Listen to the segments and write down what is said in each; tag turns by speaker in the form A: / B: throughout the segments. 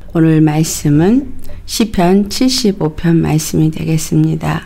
A: 오늘 말씀은 시편 75편 말씀이 되겠습니다.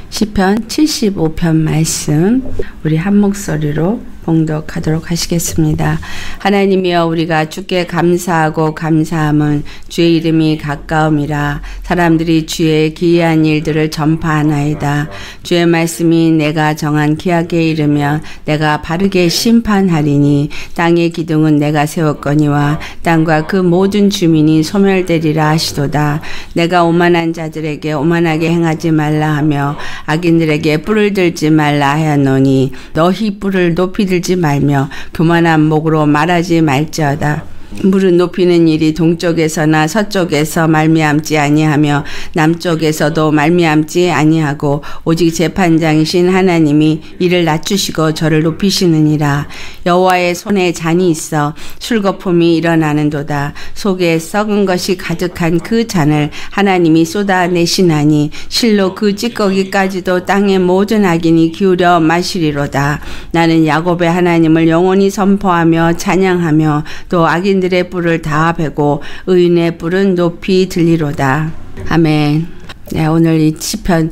A: 시편 75편 말씀 우리 한 목소리로 봉독하도록 하시겠습니다. 하나님이여, 우리가 주께 감사하고 감사함은 주의 이름이 가까움이라. 사람들이 주의 기이한 일들을 전파하나이다. 주의 말씀이 내가 정한 기약에 이르면 내가 바르게 심판하리니 땅의 기둥은 내가 세웠거니와 땅과 그 모든 주민이 소멸되리라 하시도다. 내가 오만한 자들에게 오만하게 행하지 말라 하며 악인들에게 뿔을 들지 말라 하였노니 너희 뿔을 높이 들지 말며 교만한 목으로 말하지 말지어다. 무릎 높이는 일이 동쪽에서나 서쪽에서 말미암지 아니하며 남쪽에서도 말미암지 아니하고 오직 재판장이신 하나님이 이를 낮추시고 저를 높이시느니라. 여호와의 손에 잔이 있어 술거품이 일어나는도다. 속에 썩은 것이 가득한 그 잔을 하나님이 쏟아내시나니 실로 그 찌꺼기까지도 땅의 모든 악인이 기울여 마시리로다. 나는 야곱의 하나님을 영원히 선포하며 찬양하며 또 악인들의 뿔을 다 베고 의인의 뿔은 높이 들리로다. 아멘. 네, 오늘 이 시편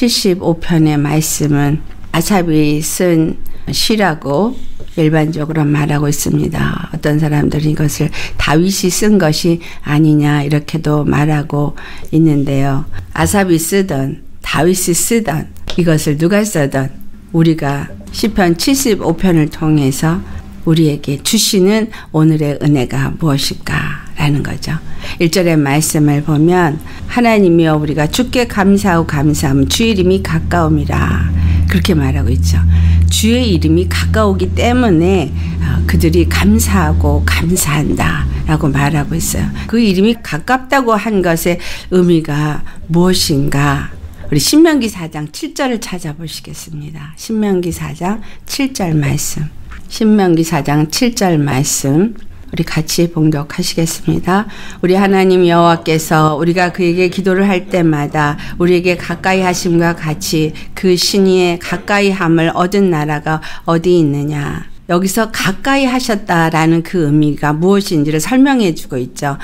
A: 75편의 말씀은 아삽이 쓴 시라고 일반적으로 말하고 있습니다. 어떤 사람들은 이것을 다윗이 쓴 것이 아니냐 이렇게도 말하고 있는데요. 아삽이 쓰던 다윗이 쓰던 이것을 누가 쓰던 우리가 시편 75편을 통해서 우리에게 주시는 오늘의 은혜가 무엇일까 라는 거죠. 1절의 말씀을 보면 하나님이여, 우리가 주께 감사하고 감사하면 주의 이름이 가까움이라 그렇게 말하고 있죠. 주의 이름이 가까우기 때문에 그들이 감사하고 감사한다 라고 말하고 있어요. 그 이름이 가깝다고 한 것의 의미가 무엇인가? 우리 신명기 4장 7절을 찾아보시겠습니다. 신명기 4장 7절 말씀. 신명기 4장 7절 말씀 우리 같이 봉독하시겠습니다. 우리 하나님 여호와께서 우리가 그에게 기도를 할 때마다 우리에게 가까이 하심과 같이 그 신의 가까이 함을 얻은 나라가 어디 있느냐. 여기서 가까이 하셨다라는 그 의미가 무엇인지를 설명해 주고 있죠.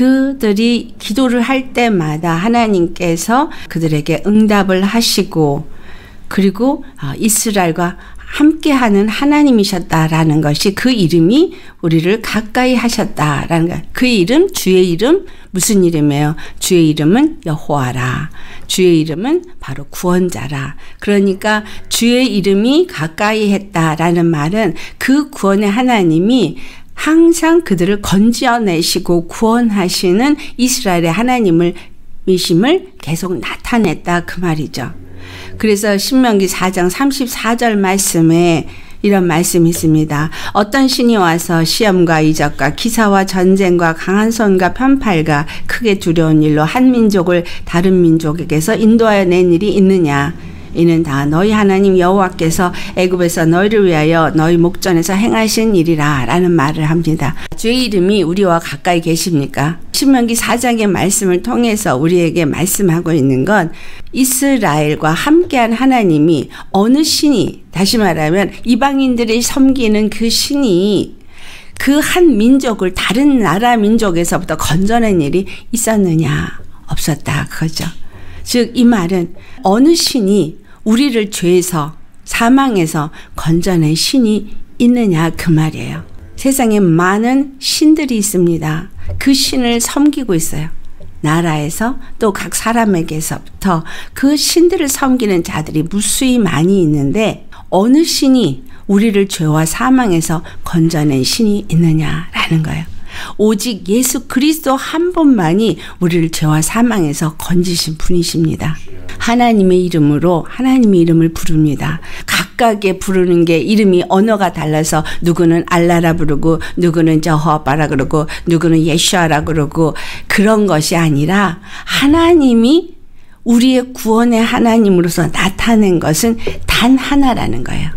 A: 그들이 기도를 할 때마다 하나님께서 그들에게 응답을 하시고 그리고 이스라엘과 함께하는 하나님이셨다라는 것이 그 이름이 우리를 가까이 하셨다라는 것. 그 이름, 주의 이름 무슨 이름이에요? 주의 이름은 여호와라. 주의 이름은 바로 구원자라. 그러니까 주의 이름이 가까이 했다라는 말은 그 구원의 하나님이 항상 그들을 건져내시고 구원하시는 이스라엘의 하나님을 미심을 계속 나타냈다 그 말이죠. 그래서 신명기 4장 34절 말씀에 이런 말씀이 있습니다. 어떤 신이 와서 시험과 이적과 기사와 전쟁과 강한 손과 편팔과 크게 두려운 일로 한 민족을 다른 민족에게서 인도하여 낸 일이 있느냐. 이는 다 너희 하나님 여호와께서 애굽에서 너희를 위하여 너희 목전에서 행하신 일이라 라는 말을 합니다. 주의 이름이 우리와 가까이 계십니까? 신명기 4장의 말씀을 통해서 우리에게 말씀하고 있는 건 이스라엘과 함께한 하나님이 어느 신이, 다시 말하면 이방인들이 섬기는 그 신이 그 한 민족을 다른 나라 민족에서부터 건져낸 일이 있었느냐? 없었다 그거죠. 즉 이 말은 어느 신이 우리를 죄에서 사망에서 건져낸 신이 있느냐 그 말이에요. 세상에 많은 신들이 있습니다. 그 신을 섬기고 있어요. 나라에서 또 각 사람에게서부터 그 신들을 섬기는 자들이 무수히 많이 있는데 어느 신이 우리를 죄와 사망에서 건져낸 신이 있느냐라는 거예요. 오직 예수 그리스도 한 분만이 우리를 죄와 사망에서 건지신 분이십니다. 하나님의 이름으로 하나님의 이름을 부릅니다. 각각의 부르는 게 이름이 언어가 달라서 누구는 알라라 부르고 누구는 저호와라 그러고 누구는 예수아라 그러고 그런 것이 아니라 하나님이 우리의 구원의 하나님으로서 나타낸 것은 단 하나라는 거예요.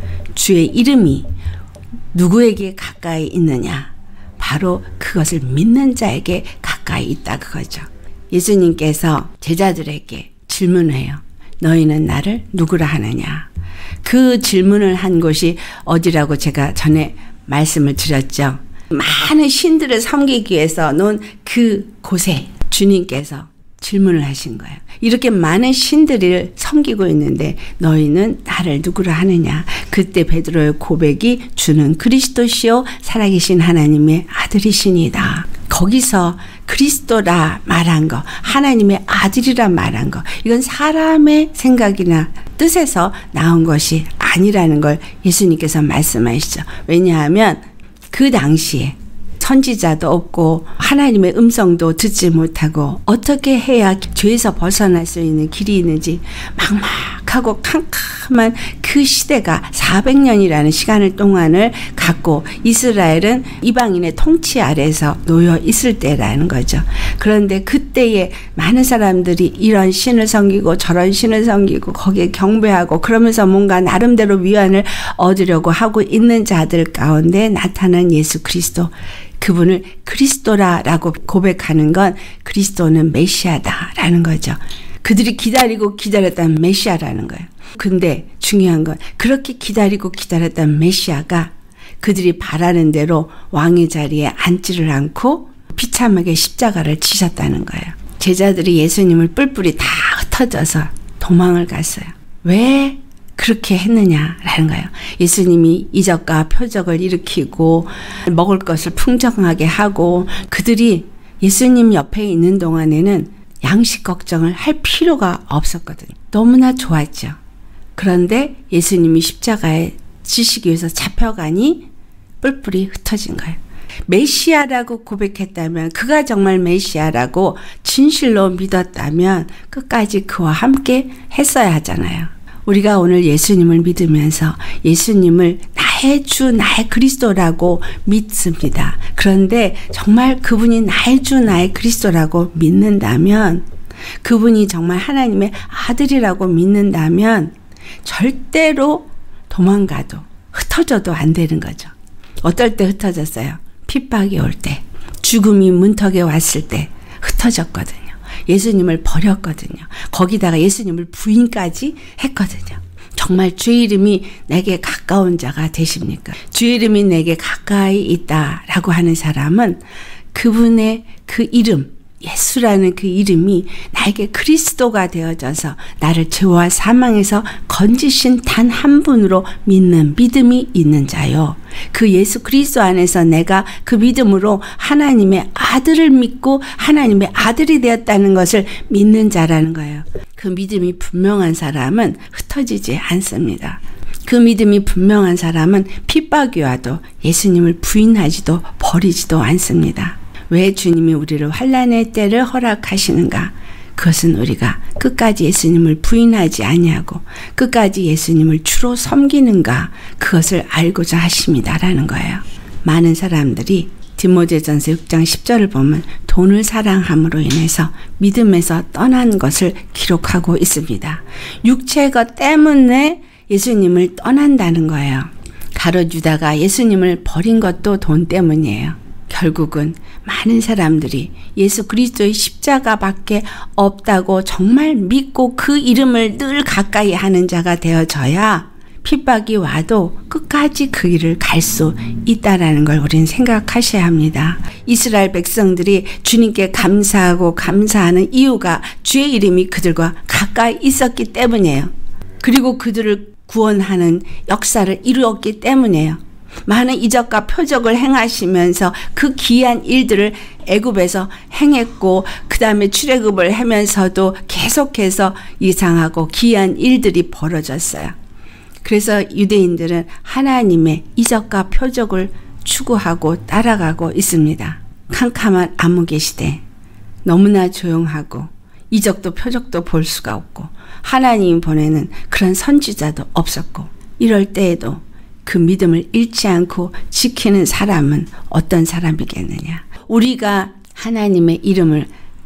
A: 주의 이름이 누구에게 가까이 있느냐? 바로 그것을 믿는 자에게 가까이 있다 그거죠. 예수님께서 제자들에게 질문해요. 너희는 나를 누구라 하느냐? 그 질문을 한 곳이 어디라고 제가 전에 말씀을 드렸죠. 많은 신들을 섬기기 위해서 놓은 그 곳에 주님께서 질문을 하신 거예요. 이렇게 많은 신들을 섬기고 있는데 너희는 나를 누구라 하느냐. 그때 베드로의 고백이 주는 그리스도시요 살아계신 하나님의 아들이시니다. 거기서 그리스도라 말한 거, 하나님의 아들이라 말한 거, 이건 사람의 생각이나 뜻에서 나온 것이 아니라는 걸 예수님께서 말씀하시죠. 왜냐하면 그 당시에 선지자도 없고 하나님의 음성도 듣지 못하고 어떻게 해야 죄에서 벗어날 수 있는 길이 있는지 막막하고 캄캄한 그 시대가 400년이라는 시간을 동안을 갖고 이스라엘은 이방인의 통치 아래에서 놓여 있을 때라는 거죠. 그런데 그때에 많은 사람들이 이런 신을 섬기고 저런 신을 섬기고 거기에 경배하고 그러면서 뭔가 나름대로 위안을 얻으려고 하고 있는 자들 가운데 나타난 예수 그리스도, 그분을 그리스도라고 고백하는 건 그리스도는 메시아다라는 거죠. 그들이 기다리고 기다렸던 메시아라는 거예요. 근데 중요한 건 그렇게 기다리고 기다렸던 메시아가 그들이 바라는 대로 왕의 자리에 앉지를 않고 비참하게 십자가를 지셨다는 거예요. 제자들이 예수님을 뿔뿔이 다 흩어져서 도망을 갔어요. 왜 그렇게 했느냐라는 거예요. 예수님이 이적과 표적을 일으키고 먹을 것을 풍성하게 하고 그들이 예수님 옆에 있는 동안에는 양식 걱정을 할 필요가 없었거든요. 너무나 좋았죠. 그런데 예수님이 십자가에 지시기 위해서 잡혀가니 뿔뿔이 흩어진 거예요. 메시아라고 고백했다면, 그가 정말 메시아라고 진실로 믿었다면 끝까지 그와 함께 했어야 하잖아요. 우리가 오늘 예수님을 믿으면서 예수님을 나의 주, 나의 그리스도라고 믿습니다. 그런데 정말 그분이 나의 주, 나의 그리스도라고 믿는다면, 그분이 정말 하나님의 아들이라고 믿는다면 절대로 도망가도 흩어져도 안 되는 거죠. 어떨 때 흩어졌어요? 핍박이 올 때, 죽음이 문턱에 왔을 때 흩어졌거든요. 예수님을 버렸거든요. 거기다가 예수님을 부인까지 했거든요. 정말 주의 이름이 내게 가까운 자가 되십니까? 주의 이름이 내게 가까이 있다라고 하는 사람은 그분의 그 이름, 예수라는 그 이름이 나에게 그리스도가 되어져서 나를 죄와 사망에서 건지신 단 한 분으로 믿는 믿음이 있는 자요. 그 예수 그리스도 안에서 내가 그 믿음으로 하나님의 아들을 믿고 하나님의 아들이 되었다는 것을 믿는 자라는 거예요. 그 믿음이 분명한 사람은 흩어지지 않습니다. 그 믿음이 분명한 사람은 핍박이 와도 예수님을 부인하지도 버리지도 않습니다. 왜 주님이 우리를 환난의 때를 허락하시는가? 그것은 우리가 끝까지 예수님을 부인하지 아니하고 끝까지 예수님을 주로 섬기는가? 그것을 알고자 하십니다라는 거예요. 많은 사람들이 디모데전서 6장 10절을 보면 돈을 사랑함으로 인해서 믿음에서 떠난 것을 기록하고 있습니다. 육체의 것 때문에 예수님을 떠난다는 거예요. 가룟 유다가 예수님을 버린 것도 돈 때문이에요. 결국은 많은 사람들이 예수 그리스도의 십자가밖에 없다고 정말 믿고 그 이름을 늘 가까이 하는 자가 되어져야 핍박이 와도 끝까지 그 길을 갈 수 있다라는 걸 우리는 생각하셔야 합니다. 이스라엘 백성들이 주님께 감사하고 감사하는 이유가 주의 이름이 그들과 가까이 있었기 때문이에요. 그리고 그들을 구원하는 역사를 이루었기 때문이에요. 많은 이적과 표적을 행하시면서 그 귀한 일들을 애굽에서 행했고 그 다음에 출애굽을 하면서도 계속해서 이상하고 귀한 일들이 벌어졌어요. 그래서 유대인들은 하나님의 이적과 표적을 추구하고 따라가고 있습니다. 캄캄한 암흑의 시대, 너무나 조용하고 이적도 표적도 볼 수가 없고 하나님이 보내는 그런 선지자도 없었고, 이럴 때에도 그 믿음을 잃지 않고 지키는 사람은 어떤 사람이겠느냐? 우리가 하나님의 이름을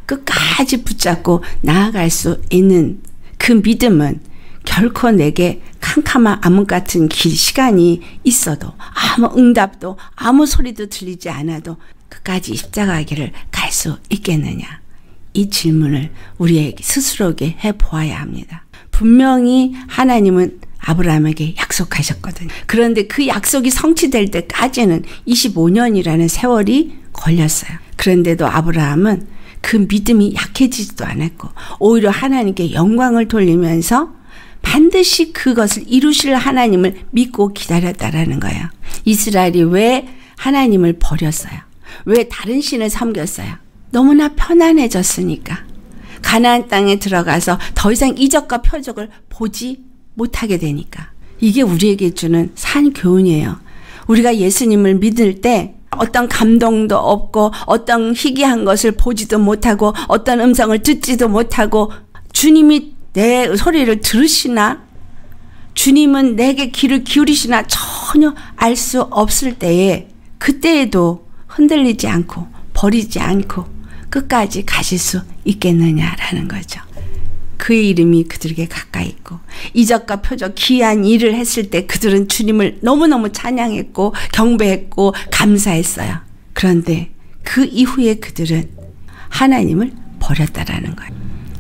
A: 끝까지 붙잡고 나아갈 수 있는 그 믿음은 결코 내게 캄캄한 암흑 같은 시간이 있어도 아무 응답도 아무 소리도 들리지 않아도 끝까지 십자가 길을 갈 수 있겠느냐? 이 질문을 우리에게 스스로에게 해보아야 합니다. 분명히 하나님은 아브라함에게 약속하셨거든요. 그런데 그 약속이 성취될 때까지는 25년이라는 세월이 걸렸어요. 그런데도 아브라함은 그 믿음이 약해지지도 않았고 오히려 하나님께 영광을 돌리면서 반드시 그것을 이루실 하나님을 믿고 기다렸다라는 거예요. 이스라엘이 왜 하나님을 버렸어요? 왜 다른 신을 섬겼어요? 너무나 편안해졌으니까. 가나안 땅에 들어가서 더 이상 이적과 표적을 보지 못하게 되니까. 이게 우리에게 주는 산 교훈이에요. 우리가 예수님을 믿을 때 어떤 감동도 없고 어떤 희귀한 것을 보지도 못하고 어떤 음성을 듣지도 못하고 주님이 내 소리를 들으시나 주님은 내게 귀를 기울이시나 전혀 알 수 없을 때에 그때에도 흔들리지 않고 버리지 않고 끝까지 가실 수 있겠느냐라는 거죠. 그의 이름이 그들에게 가까이 있고 이적과 표적 기이한 일을 했을 때 그들은 주님을 너무너무 찬양했고 경배했고 감사했어요. 그런데 그 이후에 그들은 하나님을 버렸다라는 거예요.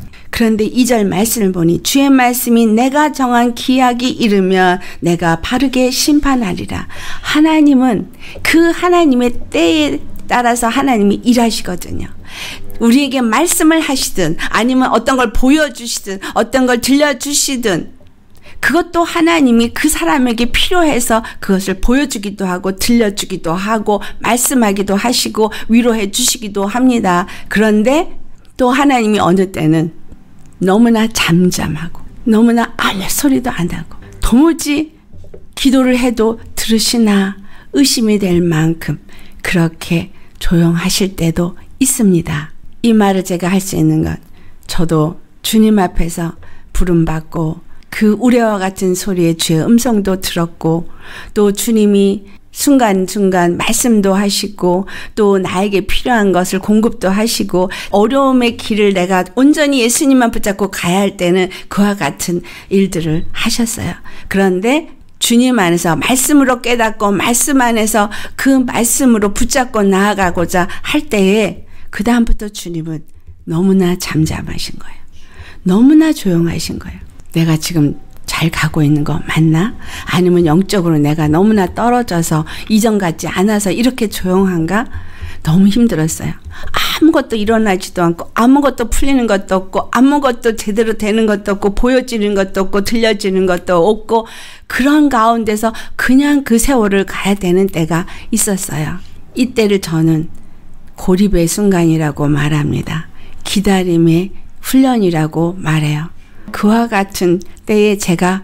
A: 그런데 2절 말씀을 보니 주의 말씀이 내가 정한 기약이 이르면 내가 바르게 심판하리라. 하나님은 그 하나님의 때에 따라서 하나님이 일하시거든요. 우리에게 말씀을 하시든 아니면 어떤 걸 보여주시든 어떤 걸 들려주시든 그것도 하나님이 그 사람에게 필요해서 그것을 보여주기도 하고 들려주기도 하고 말씀하기도 하시고 위로해 주시기도 합니다. 그런데 또 하나님이 어느 때는 너무나 잠잠하고 너무나 아무 소리도 안 하고 도무지 기도를 해도 들으시나 의심이 될 만큼 그렇게 조용하실 때도 있습니다. 이 말을 제가 할 수 있는 건 저도 주님 앞에서 부름받고 그 우레와 같은 소리의 주의 음성도 들었고 또 주님이 순간순간 말씀도 하시고 또 나에게 필요한 것을 공급도 하시고 어려움의 길을 내가 온전히 예수님만 붙잡고 가야 할 때는 그와 같은 일들을 하셨어요. 그런데 주님 안에서 말씀으로 깨닫고 말씀 안에서 그 말씀으로 붙잡고 나아가고자 할 때에 그 다음부터 주님은 너무나 잠잠하신 거예요. 너무나 조용하신 거예요. 내가 지금 잘 가고 있는 거 맞나? 아니면 영적으로 내가 너무나 떨어져서 이전 같지 않아서 이렇게 조용한가? 너무 힘들었어요. 아무것도 일어나지도 않고 아무것도 풀리는 것도 없고 아무것도 제대로 되는 것도 없고 보여지는 것도 없고 들려지는 것도 없고 그런 가운데서 그냥 그 세월을 가야 되는 때가 있었어요. 이때를 저는 고립의 순간이라고 말합니다. 기다림의 훈련이라고 말해요. 그와 같은 때에 제가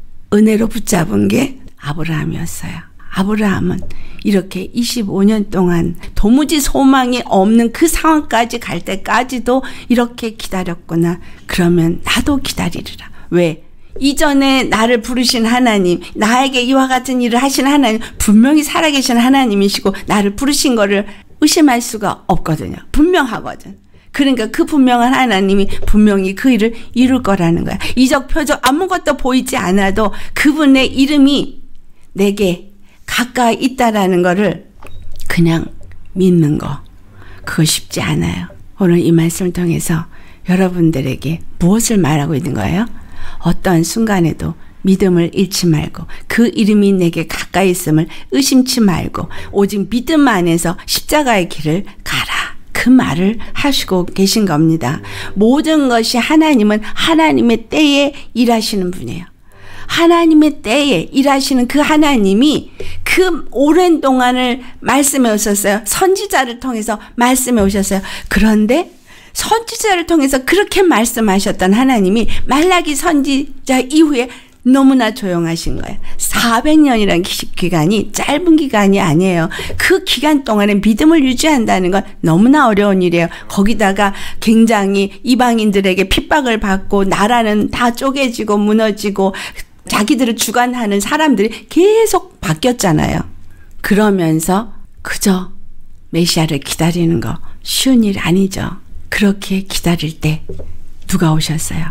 A: 은혜로 붙잡은 게 아브라함이었어요. 아브라함은 이렇게 25년 동안 도무지 소망이 없는 그 상황까지 갈 때까지도 이렇게 기다렸구나. 그러면 나도 기다리리라. 왜? 이전에 나를 부르신 하나님, 나에게 이와 같은 일을 하신 하나님, 분명히 살아계신 하나님이시고 나를 부르신 거를 의심할 수가 없거든요. 분명하거든. 그러니까 그 분명한 하나님이 분명히 그 일을 이룰 거라는 거야. 이적 표적 아무것도 보이지 않아도 그분의 이름이 내게 가까이 있다라는 거를 그냥 믿는 거. 그거 쉽지 않아요. 오늘 이 말씀을 통해서 여러분들에게 무엇을 말하고 있는 거예요? 어떠한 순간에도 믿음을 잃지 말고 그 이름이 내게 가까이 있음을 의심치 말고 오직 믿음 안에서 십자가의 길을 가라. 그 말을 하시고 계신 겁니다. 모든 것이 하나님은 하나님의 때에 일하시는 분이에요. 하나님의 때에 일하시는 그 하나님이 그 오랜 동안을 말씀해 오셨어요. 선지자를 통해서 말씀해 오셨어요. 그런데 선지자를 통해서 그렇게 말씀하셨던 하나님이 말라기 선지자 이후에 너무나 조용하신 거예요. 400년이라는 기간이 짧은 기간이 아니에요. 그 기간 동안에 믿음을 유지한다는 건 너무나 어려운 일이에요. 거기다가 굉장히 이방인들에게 핍박을 받고 나라는 다 쪼개지고 무너지고 자기들을 주관하는 사람들이 계속 바뀌었잖아요. 그러면서 그저 메시아를 기다리는 거 쉬운 일 아니죠. 그렇게 기다릴 때 누가 오셨어요?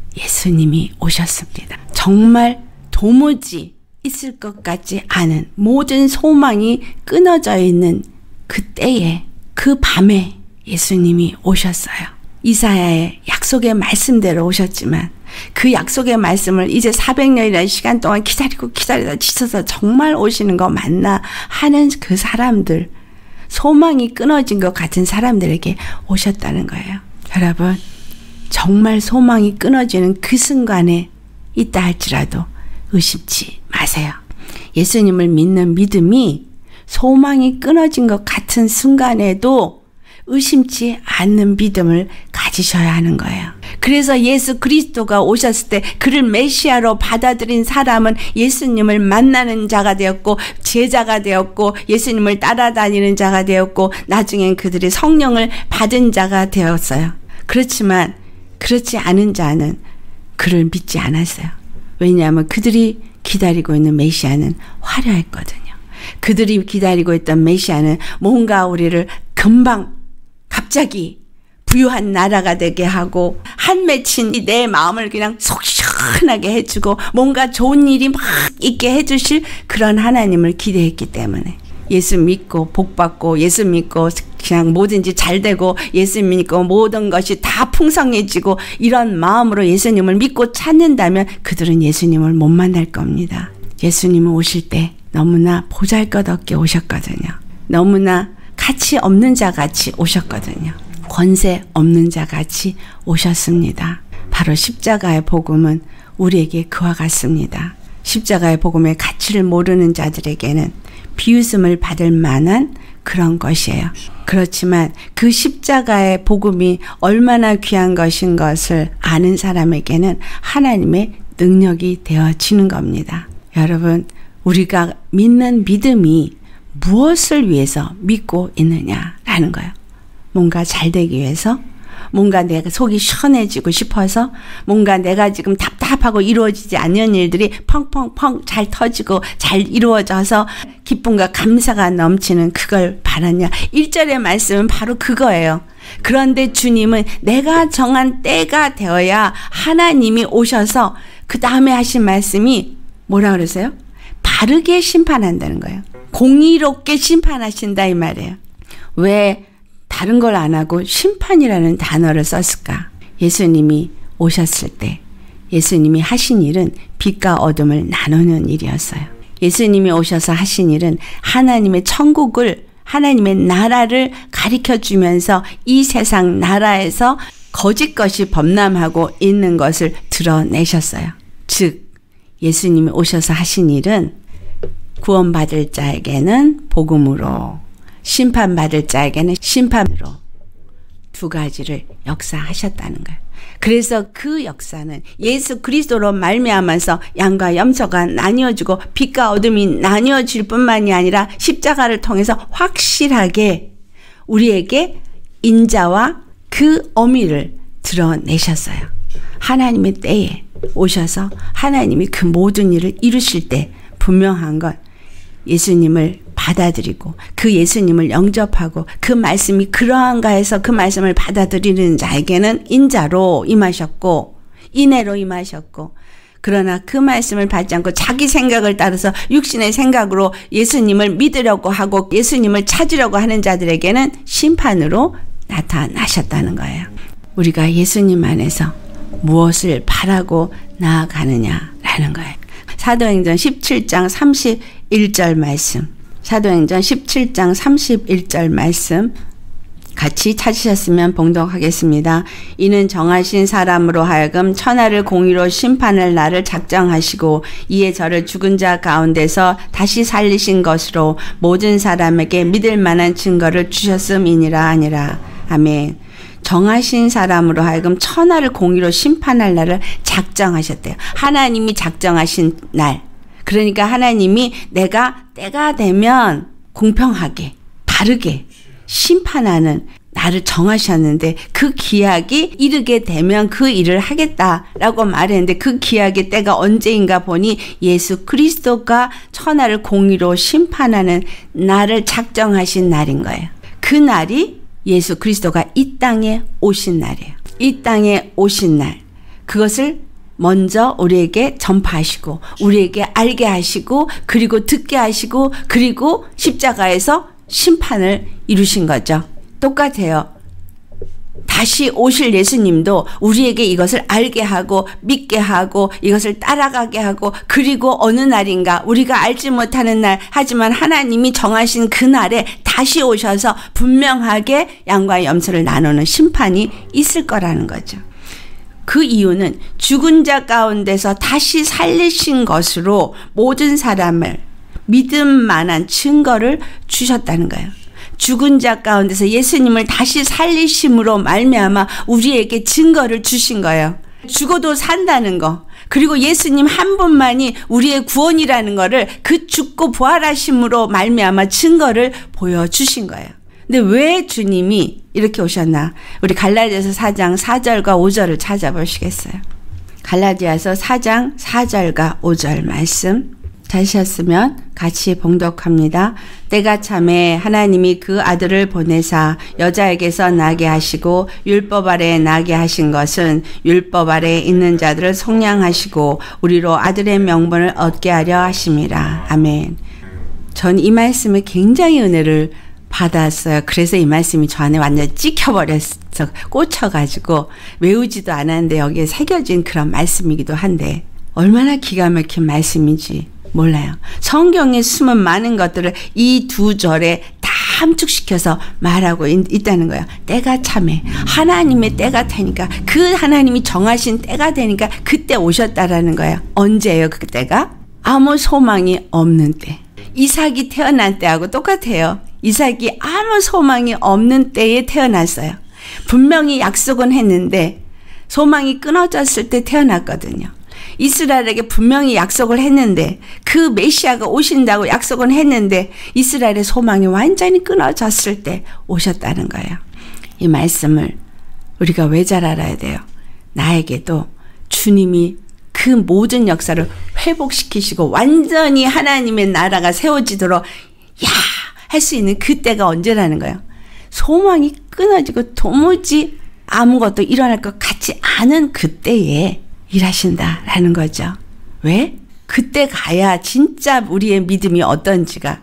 A: 예수님이 오셨습니다. 정말 도무지 있을 것 같지 않은 모든 소망이 끊어져 있는 그때에 그 밤에 예수님이 오셨어요. 이사야의 약속의 말씀대로 오셨지만 그 약속의 말씀을 이제 400년이라는 시간 동안 기다리다 지쳐서 정말 오시는 거 맞나 하는 그 사람들, 소망이 끊어진 것 같은 사람들에게 오셨다는 거예요. 여러분, 정말 소망이 끊어지는 그 순간에 있다 할지라도 의심치 마세요. 예수님을 믿는 믿음이 소망이 끊어진 것 같은 순간에도 의심치 않는 믿음을 가지셔야 하는 거예요. 그래서 예수 그리스도가 오셨을 때 그를 메시아로 받아들인 사람은 예수님을 만나는 자가 되었고 제자가 되었고 예수님을 따라다니는 자가 되었고 나중엔 그들이 성령을 받은 자가 되었어요. 그렇지만 그렇지 않은 자는 그를 믿지 않았어요. 왜냐하면 그들이 기다리고 있는 메시아는 화려했거든요. 그들이 기다리고 있던 메시아는 뭔가 우리를 금방 갑자기 부유한 나라가 되게 하고 한 맺힌 내 마음을 그냥 속 시원하게 해주고 뭔가 좋은 일이 막 있게 해주실 그런 하나님을 기대했기 때문에 예수 믿고 복 받고 예수 믿고 그냥 뭐든지 잘 되고 예수 믿고 모든 것이 다 풍성해지고 이런 마음으로 예수님을 믿고 찾는다면 그들은 예수님을 못 만날 겁니다. 예수님은 오실 때 너무나 보잘것없게 오셨거든요. 너무나 가치 없는 자 같이 오셨거든요. 권세 없는 자 같이 오셨습니다. 바로 십자가의 복음은 우리에게 그와 같습니다. 십자가의 복음의 가치를 모르는 자들에게는 비웃음을 받을 만한 그런 것이에요. 그렇지만 그 십자가의 복음이 얼마나 귀한 것인 것을 아는 사람에게는 하나님의 능력이 되어지는 겁니다. 여러분, 우리가 믿는 믿음이 무엇을 위해서 믿고 있느냐라는 거예요. 뭔가 잘 되기 위해서, 뭔가 내가 속이 시원해지고 싶어서, 뭔가 내가 지금 답답하고 이루어지지 않는 일들이 펑펑펑 잘 터지고 잘 이루어져서 기쁨과 감사가 넘치는 그걸 바라냐. 1절의 말씀은 바로 그거예요. 그런데 주님은 내가 정한 때가 되어야 하나님이 오셔서 그 다음에 하신 말씀이 뭐라 그러세요? 바르게 심판한다는 거예요. 공의롭게 심판하신다 이 말이에요. 왜 다른 걸 안 하고 심판이라는 단어를 썼을까? 예수님이 오셨을 때 예수님이 하신 일은 빛과 어둠을 나누는 일이었어요. 예수님이 오셔서 하신 일은 하나님의 천국을, 하나님의 나라를 가르쳐주면서 이 세상 나라에서 거짓 것이 범람하고 있는 것을 드러내셨어요. 즉 예수님이 오셔서 하신 일은 구원받을 자에게는 복음으로, 심판받을 자에게는 심판으로 두 가지를 역사하셨다는 거예요. 그래서 그 역사는 예수 그리스도로 말미암아서 양과 염소가 나뉘어지고 빛과 어둠이 나뉘어질 뿐만이 아니라 십자가를 통해서 확실하게 우리에게 인자와 그 어미를 드러내셨어요. 하나님의 때에 오셔서 하나님이 그 모든 일을 이루실 때 분명한 건 예수님을 받아들이고 그 예수님을 영접하고 그 말씀이 그러한가 해서 그 말씀을 받아들이는 자에게는 인자로 임하셨고 인애로 임하셨고, 그러나 그 말씀을 받지 않고 자기 생각을 따라서 육신의 생각으로 예수님을 믿으려고 하고 예수님을 찾으려고 하는 자들에게는 심판으로 나타나셨다는 거예요. 우리가 예수님 안에서 무엇을 바라고 나아가느냐라는 거예요. 사도행전 17장 31절 말씀, 사도행전 17장 31절 말씀 같이 찾으셨으면 봉독하겠습니다. 이는 정하신 사람으로 하여금 천하를 공의로 심판할 날을 작정하시고 이에 저를 죽은 자 가운데서 다시 살리신 것으로 모든 사람에게 믿을 만한 증거를 주셨음이니라 하니라. 아멘. 정하신 사람으로 하여금 천하를 공의로 심판할 날을 작정하셨대요. 하나님이 작정하신 날. 그러니까 하나님이 내가 때가 되면 공평하게 바르게 심판하는 날을 정하셨는데 그 기약이 이르게 되면 그 일을 하겠다라고 말했는데 그 기약의 때가 언제인가 보니 예수 그리스도가 천하를 공의로 심판하는 날을 작정하신 날인 거예요. 그 날이 예수 그리스도가 이 땅에 오신 날이에요. 이 땅에 오신 날, 그것을 먼저 우리에게 전파하시고 우리에게 알게 하시고 그리고 듣게 하시고 그리고 십자가에서 심판을 이루신 거죠. 똑같아요. 다시 오실 예수님도 우리에게 이것을 알게 하고 믿게 하고 이것을 따라가게 하고, 그리고 어느 날인가 우리가 알지 못하는 날, 하지만 하나님이 정하신 그 날에 다시 오셔서 분명하게 양과 염소를 나누는 심판이 있을 거라는 거죠. 그 이유는 죽은 자 가운데서 다시 살리신 것으로 모든 사람을 믿을 만한 증거를 주셨다는 거예요. 죽은 자 가운데서 예수님을 다시 살리심으로 말미암아 우리에게 증거를 주신 거예요. 죽어도 산다는 거, 그리고 예수님 한 분만이 우리의 구원이라는 거를 그 죽고 부활하심으로 말미암아 증거를 보여주신 거예요. 근데 왜 주님이 이렇게 오셨나? 우리 갈라디아서 4장 4절과 5절을 찾아보시겠어요? 갈라디아서 4장 4절과 5절 말씀 찾으셨으면 같이 봉독합니다. 때가 참에 하나님이 그 아들을 보내사 여자에게서 나게 하시고 율법 아래에 나게 하신 것은 율법 아래에 있는 자들을 속량하시고 우리로 아들의 명분을 얻게 하려 하심이라. 아멘. 전 이 말씀에 굉장히 은혜를 받았어요. 그래서 이 말씀이 저 안에 완전히 찍혀버렸어. 꽂혀가지고 외우지도 않았는데 여기에 새겨진 그런 말씀이기도 한데, 얼마나 기가 막힌 말씀인지 몰라요. 성경에 숨은 많은 것들을 이 두 절에 다 함축시켜서 말하고 있다는 거예요. 때가 참해. 하나님의 때가 되니까, 그 하나님이 정하신 때가 되니까 그때 오셨다라는 거예요. 언제예요 그 때가? 아무 소망이 없는 때. 이삭이 태어난 때하고 똑같아요. 이삭이 아무 소망이 없는 때에 태어났어요. 분명히 약속은 했는데 소망이 끊어졌을 때 태어났거든요. 이스라엘에게 분명히 약속을 했는데, 그 메시아가 오신다고 약속은 했는데 이스라엘의 소망이 완전히 끊어졌을 때 오셨다는 거예요. 이 말씀을 우리가 왜 잘 알아야 돼요? 나에게도 주님이 그 모든 역사를 회복시키시고 완전히 하나님의 나라가 세워지도록 할 수 있는 그때가 언제라는 거예요. 소망이 끊어지고 도무지 아무것도 일어날 것 같지 않은 그때에 일하신다라는 거죠. 왜? 그때 가야 진짜 우리의 믿음이 어떤지가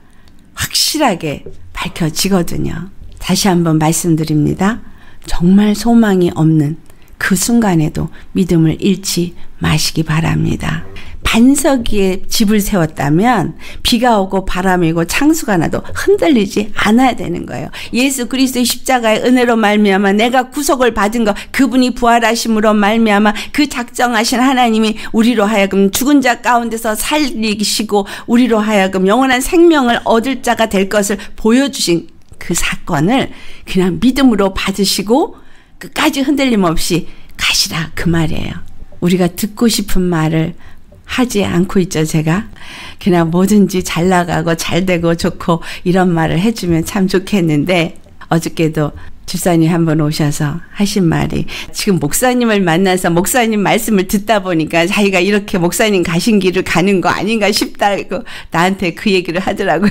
A: 확실하게 밝혀지거든요. 다시 한번 말씀드립니다. 정말 소망이 없는 그 순간에도 믿음을 잃지 마시기 바랍니다. 반석 위에 집을 세웠다면 비가 오고 바람이 오고 창수가 나도 흔들리지 않아야 되는 거예요. 예수 그리스도의 십자가의 은혜로 말미암아 내가 구속을 받은 것, 그분이 부활하심으로 말미암아 그 작정하신 하나님이 우리로 하여금 죽은 자 가운데서 살리시고 우리로 하여금 영원한 생명을 얻을 자가 될 것을 보여주신 그 사건을 그냥 믿음으로 받으시고 끝까지 흔들림 없이 가시라, 그 말이에요. 우리가 듣고 싶은 말을 하지 않고 있죠. 제가 그냥 뭐든지 잘 나가고 잘 되고 좋고 이런 말을 해주면 참 좋겠는데, 어저께도 집사님 한 번 오셔서 하신 말이, 지금 목사님을 만나서 목사님 말씀을 듣다 보니까 자기가 이렇게 목사님 가신 길을 가는 거 아닌가 싶다고 나한테 그 얘기를 하더라고요.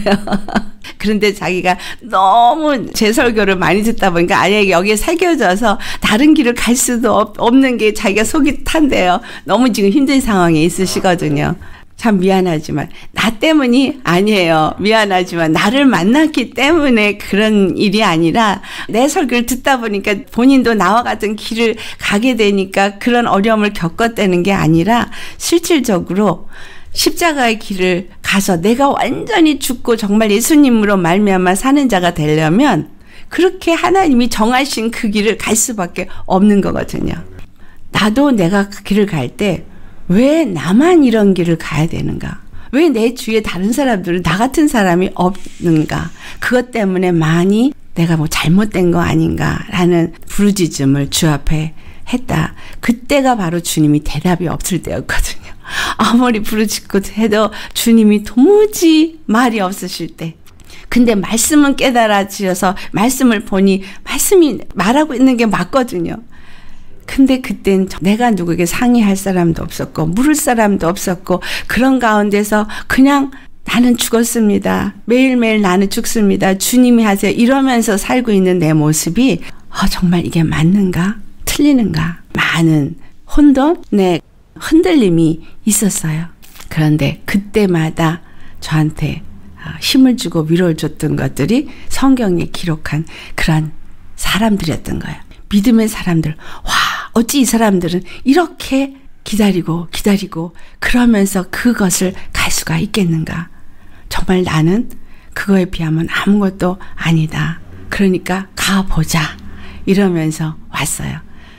A: 그런데 자기가 너무 제 설교를 많이 듣다 보니까 아예 여기에 새겨져서 다른 길을 갈 수도 없는 게 자기가 속이 탄대요. 너무 지금 힘든 상황에 있으시거든요. 참 미안하지만, 나 때문이 아니에요. 미안하지만 나를 만났기 때문에 그런 일이 아니라, 내 설교를 듣다 보니까 본인도 나와 같은 길을 가게 되니까 그런 어려움을 겪었다는 게 아니라, 실질적으로 십자가의 길을 가서 내가 완전히 죽고 정말 예수님으로 말미암아 사는 자가 되려면 그렇게 하나님이 정하신 그 길을 갈 수밖에 없는 거거든요. 나도 내가 그 길을 갈 때 왜 나만 이런 길을 가야 되는가? 왜 내 주위에 다른 사람들은 나 같은 사람이 없는가? 그것 때문에 많이 내가 뭐 잘못된 거 아닌가라는 부르짖음을 주 앞에 했다. 그때가 바로 주님이 대답이 없을 때였거든요. 아무리 부르짖고 해도 주님이 도무지 말이 없으실 때. 근데 말씀은 깨달아지어서 말씀을 보니 말씀이 말하고 있는 게 맞거든요. 근데 그땐 내가 누구에게 상의할 사람도 없었고 물을 사람도 없었고, 그런 가운데서 그냥 나는 죽었습니다. 매일매일 나는 죽습니다. 주님이 하세요. 이러면서 살고 있는 내 모습이 정말 이게 맞는가? 틀리는가? 많은 혼돈의 흔들림이 있었어요. 그런데 그때마다 저한테 힘을 주고 위로를 줬던 것들이 성경에 기록한 그런 사람들이었던 거예요. 믿음의 사람들, 와, 어찌 이 사람들은 이렇게 기다리고 그러면서 그것을 갈 수가 있겠는가. 정말 나는 그거에 비하면 아무것도 아니다. 그러니까 가보자. 이러면서 왔어요.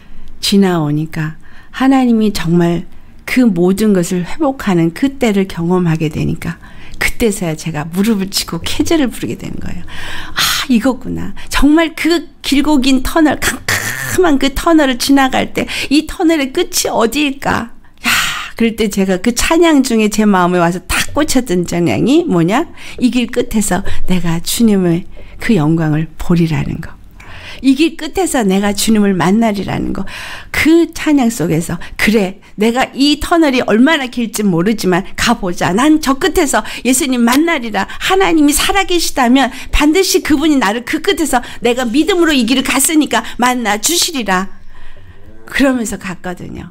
A: 지나오니까 하나님이 정말 그 모든 것을 회복하는 그때를 경험하게 되니까 그때서야 제가 무릎을 치고 캐제를 부르게 되는 거예요. 아, 이거구나. 정말 그 길고 긴 터널, 캄캄한 그 터널을 지나갈 때 이 터널의 끝이 어디일까? 야, 그럴 때 제가 그 찬양 중에 제 마음에 와서 탁 꽂혔던 찬양이 뭐냐? 이 길 끝에서 내가 주님의 그 영광을 보리라는 거. 이 길 끝에서 내가 주님을 만나리라는 거. 그 찬양 속에서 그래, 내가 이 터널이 얼마나 길지 모르지만 가보자. 난 저 끝에서 예수님 만나리라. 하나님이 살아계시다면 반드시 그분이 나를 그 끝에서 내가 믿음으로 이 길을 갔으니까 만나 주시리라. 그러면서 갔거든요.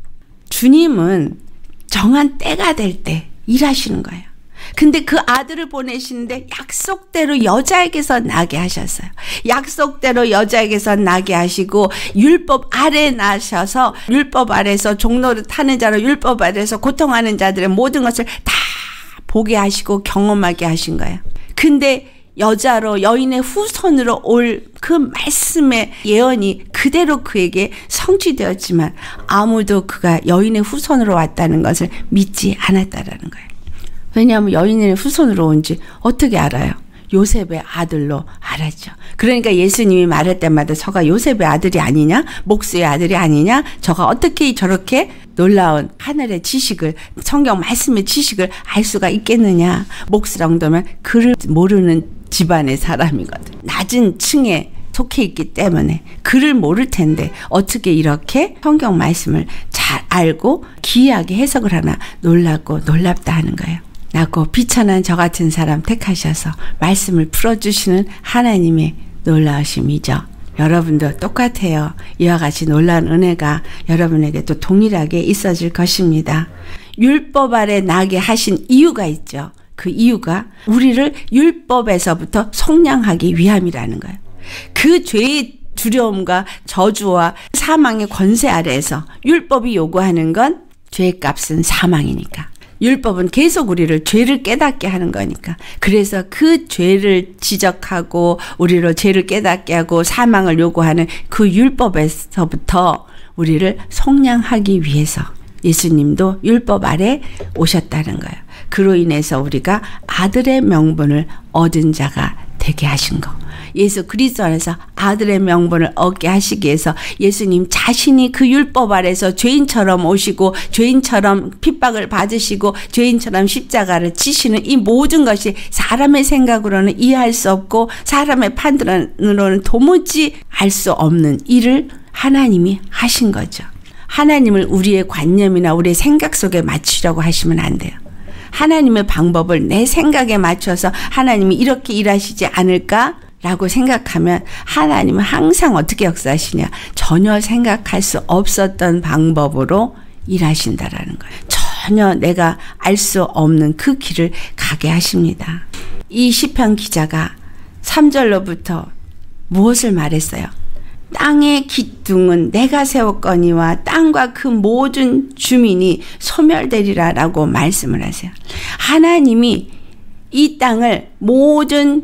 A: 주님은 정한 때가 될 때 일하시는 거예요. 근데 그 아들을 보내시는데 약속대로 여자에게서 나게 하셨어요. 약속대로 여자에게서 나게 하시고 율법 아래 나셔서 율법 아래서 종로를 타는 자로 율법 아래서 고통하는 자들의 모든 것을 다 보게 하시고 경험하게 하신 거예요. 근데 여자로 여인의 후손으로 올 그 말씀의 예언이 그대로 그에게 성취되었지만 아무도 그가 여인의 후손으로 왔다는 것을 믿지 않았다라는 거예요. 왜냐하면 여인의 후손으로 온지 어떻게 알아요? 요셉의 아들로 알았죠. 그러니까 예수님이 말할 때마다 저가 요셉의 아들이 아니냐? 목수의 아들이 아니냐? 저가 어떻게 저렇게 놀라운 하늘의 지식을, 성경 말씀의 지식을 알 수가 있겠느냐? 목수 정도면 글을 모르는 집안의 사람이거든. 낮은 층에 속해 있기 때문에 글을 모를 텐데 어떻게 이렇게 성경 말씀을 잘 알고 기이하게 해석을 하나 놀랍고 놀랍다 하는 거예요. 낮고 비천한 저 같은 사람 택하셔서 말씀을 풀어주시는 하나님의 놀라우심이죠. 여러분도 똑같아요. 이와 같이 놀라운 은혜가 여러분에게도 동일하게 있어질 것입니다. 율법 아래 나게 하신 이유가 있죠. 그 이유가 우리를 율법에서부터 속량하기 위함이라는 거예요. 그 죄의 두려움과 저주와 사망의 권세 아래에서 율법이 요구하는 건 죄의 값은 사망이니까. 율법은 계속 우리를 죄를 깨닫게 하는 거니까. 그래서 그 죄를 지적하고 우리로 죄를 깨닫게 하고 사망을 요구하는 그 율법에서부터 우리를 속량하기 위해서 예수님도 율법 아래 오셨다는 거예요. 그로 인해서 우리가 아들의 명분을 얻은 자가 되게 하신 거. 예수 그리스도 안에서 아들의 명분을 얻게 하시기 위해서 예수님 자신이 그 율법 아래서 죄인처럼 오시고 죄인처럼 핍박을 받으시고 죄인처럼 십자가를 지시는 이 모든 것이 사람의 생각으로는 이해할 수 없고 사람의 판단으로는 도무지 알 수 없는 일을 하나님이 하신 거죠. 하나님을 우리의 관념이나 우리의 생각 속에 맞추려고 하시면 안 돼요. 하나님의 방법을 내 생각에 맞춰서 하나님이 이렇게 일하시지 않을까? 라고 생각하면 하나님은 항상 어떻게 역사하시냐? 전혀 생각할 수 없었던 방법으로 일하신다라는 거예요. 전혀 내가 알 수 없는 그 길을 가게 하십니다. 이 시편 기자가 3절로부터 무엇을 말했어요? 땅의 기둥은 내가 세웠거니와 땅과 그 모든 주민이 소멸되리라 라고 말씀을 하세요. 하나님이 이 땅을 모든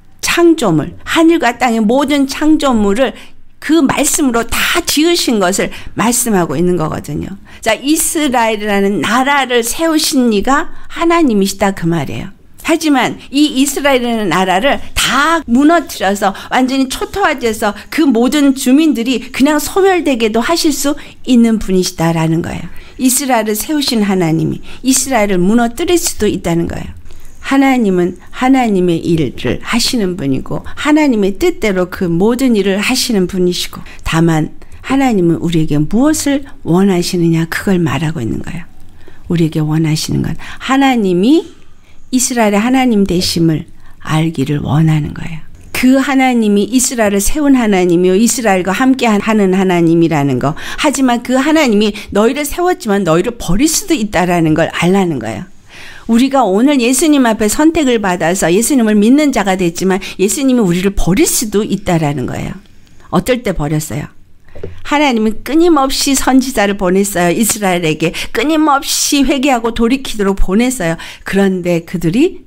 A: 창조물, 하늘과 땅의 모든 창조물을 그 말씀으로 다 지으신 것을 말씀하고 있는 거거든요. 자, 이스라엘이라는 나라를 세우신 이가 하나님이시다 그 말이에요. 하지만 이 이스라엘이라는 나라를 다 무너뜨려서 완전히 초토화돼서 그 모든 주민들이 그냥 소멸되게도 하실 수 있는 분이시다라는 거예요. 이스라엘을 세우신 하나님이 이스라엘을 무너뜨릴 수도 있다는 거예요. 하나님은 하나님의 일을 하시는 분이고 하나님의 뜻대로 그 모든 일을 하시는 분이시고 다만 하나님은 우리에게 무엇을 원하시느냐 그걸 말하고 있는 거예요. 우리에게 원하시는 건 하나님이 이스라엘의 하나님 되심을 알기를 원하는 거예요. 그 하나님이 이스라엘을 세운 하나님이요 이스라엘과 함께 하는 하나님이라는 거. 하지만 그 하나님이 너희를 세웠지만 너희를 버릴 수도 있다라는 걸 알라는 거예요. 우리가 오늘 예수님 앞에 선택을 받아서 예수님을 믿는 자가 됐지만 예수님이 우리를 버릴 수도 있다라는 거예요. 어떨 때 버렸어요? 하나님은 끊임없이 선지자를 보냈어요. 이스라엘에게 끊임없이 회개하고 돌이키도록 보냈어요. 그런데 그들이